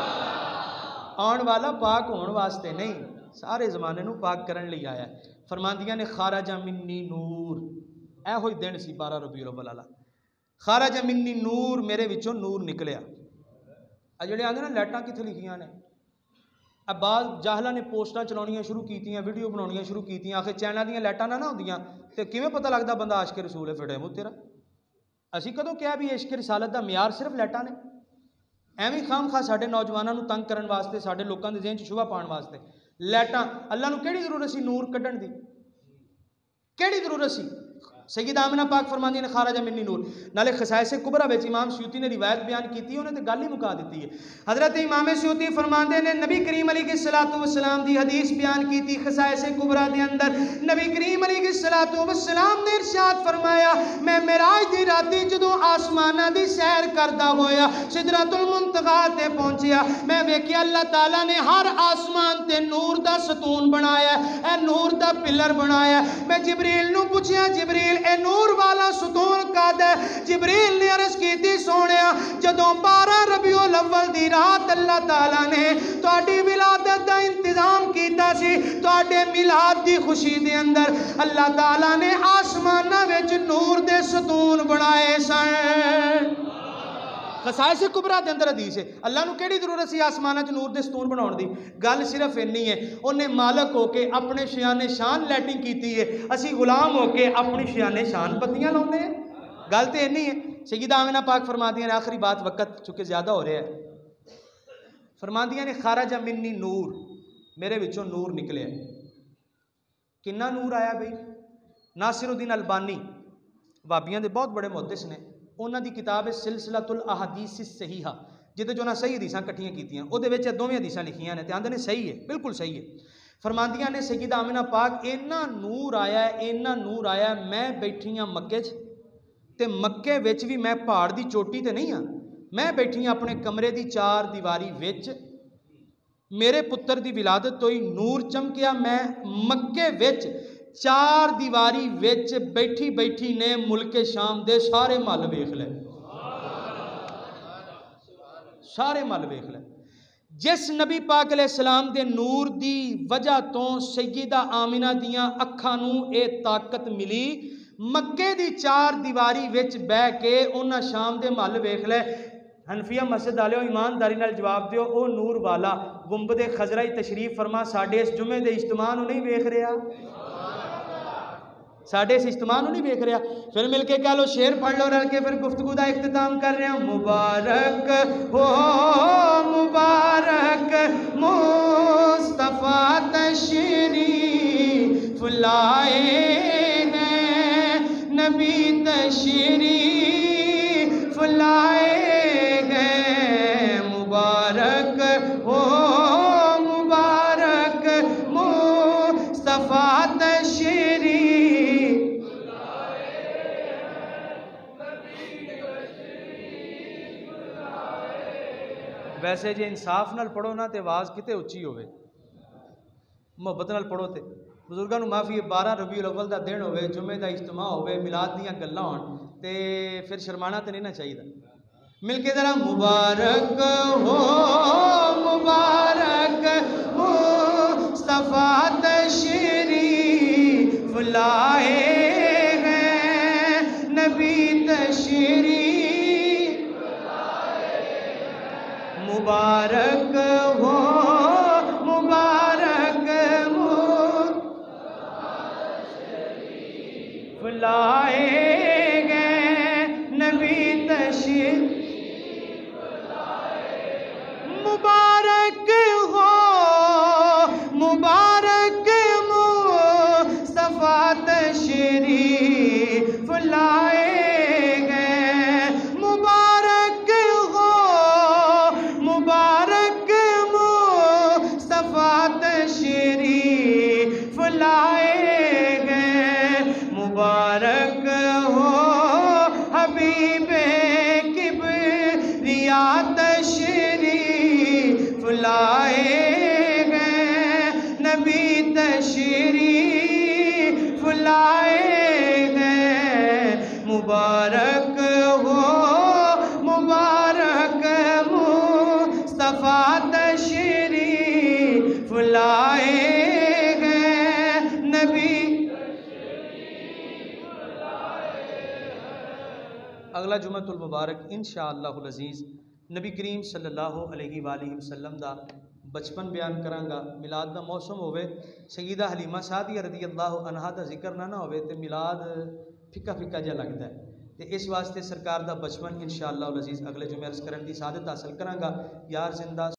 آن والا پاک ہون واسطے نہیں سارے زمانے نو پاک کرن لئی آیا ہے فرماندیاں نے خارج منی نور اے ہوئی دن سی بارہ ربیع الاول خارج منی نور میرے وچوں نور نکلیا جڑے آندے نا لائٹاں کتھے لکھیاں نے اب بعض جاہلہ نے پوسٹاں چلاؤنیاں شروع کیتیاں ویڈیو بناؤنیاں شروع کیتیاں آخر چینل دیاں لائٹاں نہ نہ ہوندیاں تے کیویں پتہ لگدا بندہ عاشق رسول ہے فٹے مو تیرا اسی کدوں کیا بھی عشق رسالت دا معیار صرف لائٹاں نے ایویں خام خواہ ساڈے نوجواناں نوں تنگ کرن واسطے ساڈے لوکاں دے ذہن چ شبہ پاؤن واسطے لائٹاں اللہ نوں کیڑی ضرورت سی نور کڈن دی کیڑی ضرورت سی سیدہ آمنہ پاک فرماندی نے خارج منی نور نالے خصائص کبرا وچ امام سیوطی نے روایت بیان کیتی انہیں تے گل ہی مکا دیتی ہے حضرت امام سیوطی فرماندے نے نبی کریم علیہ الصلوۃ والسلام دی حدیث بیان کیتی خصائص کبرا دے اندر نبی کریم علیہ الصلوۃ والسلام نے ارشاد فرمایا میں معراج دی راتی جدوں آسماناں دی سیر کردا ہویا سدرۃ المنتہا تے پہنچیا میں ویکھیا اللہ تعالی نے ہر آسمان تے نور دا ستون بنایا اے نور دا پلر بنایا میں جبریل نو پوچھیا جبریل اے نور والا ستون کاد ہے جبریل نے عرض کی تھی سونیا جدوں بارہ ربیع الاول دی رات اللہ تعالیٰ نے تواڈی ولادت دا انتظام کیتا سی تواڈے میلاد دی خوشی دے اندر اللہ تعالیٰ نے آسماناں وچ نور دے ستون بنائے سن خصائص کبرا دے اندر حدیث ہے اللہ نو کیڑی ضرورت سی آسماناں چ نور دے ستون بناؤن دی گل صرف اینی ہے اونے مالک ہو کے اپنے شیان شان لیٹنگ کیتی ہے اسی غلام ہو کے اپنی شیان شان بتیاں لاؤندے ہیں گل تے اینی ہے سیدہ آمنہ پاک فرماندیاں نے آخری بات وقت چونکہ زیادہ ہو رہا ہے فرماندیاں نے خارج منی نور میرے وچوں نور نکلے کنا نور آیا بھئی ناصر الدین البانی وابیاں دے بہت بڑے محدث نے انہاں دی کتاب ہے سلسلۃ الاحادیث الصحیحہ جہدے جو نہ صحیح حدیثاں کٹھیاں کیتیاں او دے وچ دوویں حدیثاں لکھیاں نے تے آندے نے صحیح ہے بالکل صحیح ہے فرماندیاں نے سیدہ آمنہ پاک اینا نور آیا ہے اینا نور آیا ہے میں بیٹھی ہاں مکے چ تے مکے وچ بھی میں پہاڑ دی چوٹی تے نہیں ہاں میں بیٹھی ہاں اپنے کمرے دی چار دیواری وچ میرے پتر دی ولادت تو ہی نور چمکیا میں مکے وچ چار دیواری وچ بیٹھی بیٹھی نے ملک شام دے سارے مل ویکھ لے سارے مل ویکھ لے جس نبی پاک علیہ السلام دے نور دی وجہ تو سیدہ آمنہ دیاں اکھاں نوں اے طاقت ملی مکے دی چار دیواری وچ بہ کے انہاں شام دے مل ویکھ لے حنفیہ مسجد والے ایمانداری نال جواب دیو او نور والا گنبد خضرہ تشریف فرما ساڈے اس جمعے دے اجتماع نوں نہیں ویکھ رہا ساڈے اس اجتماع نوں نہیں ویکھ رہا پھر مل کے کہہ لو شعر پڑھ لو رل کے پھر گفتگو دا اختتام کر رہے ہیں مبارک ہو مبارک مصطفیٰ تشریف لائے ہیں نبی تشریف لائے ہیں مبارک ہو مبارک مصطفیٰ تشریف ویسے جے انصاف نال پڑھو نا تے آواز کتے اچھی ہوئے محبت نال پڑھو تے بزرگاں نوں معافی بارہ ربیع الاول دا دن ہوئے جمعے دا اجتماع ہوئے میلاد دیاں گلاں ہون تے پھر شرمانا تے نہیں نہ چاہیے مل کے ذرا مبارک ہو مبارک مصطفیٰ تشریف لائے ہیں نبی تشریف مبارک ہو مبارک مصطفیٰ لائے گئے نبی تشریف مبارک ہو مبارک مصطفیٰ تشریف لائے گئے مبارک ہو مبارک مصطفیٰ تشریف لائے گئے مبارک ہو حبیب کبریا تشریف لائے گئے نبی تشریف لائے گئے مبارک ہو مبارک مصطفیٰ تشریف لائے گئے نبی اگلا جمعہ المبارک انشاءاللہ العزیز نبی کریم صلی اللہ علیہ وآلہ وسلم دا بچپن بیان کرانگا میلاد دا موسم ہوئے سیدہ حلیمہ سعدیہ رضی اللہ عنہا دا ذکر نہ نہ ہوئے تے میلاد پھکا پھکا جا لگتا ہے تے اس واسطے سرکار دا بچپن انشاءاللہ العزیز اگلے جمعہ عرض کرن دی سعادت حاصل کرانگا یار زندہ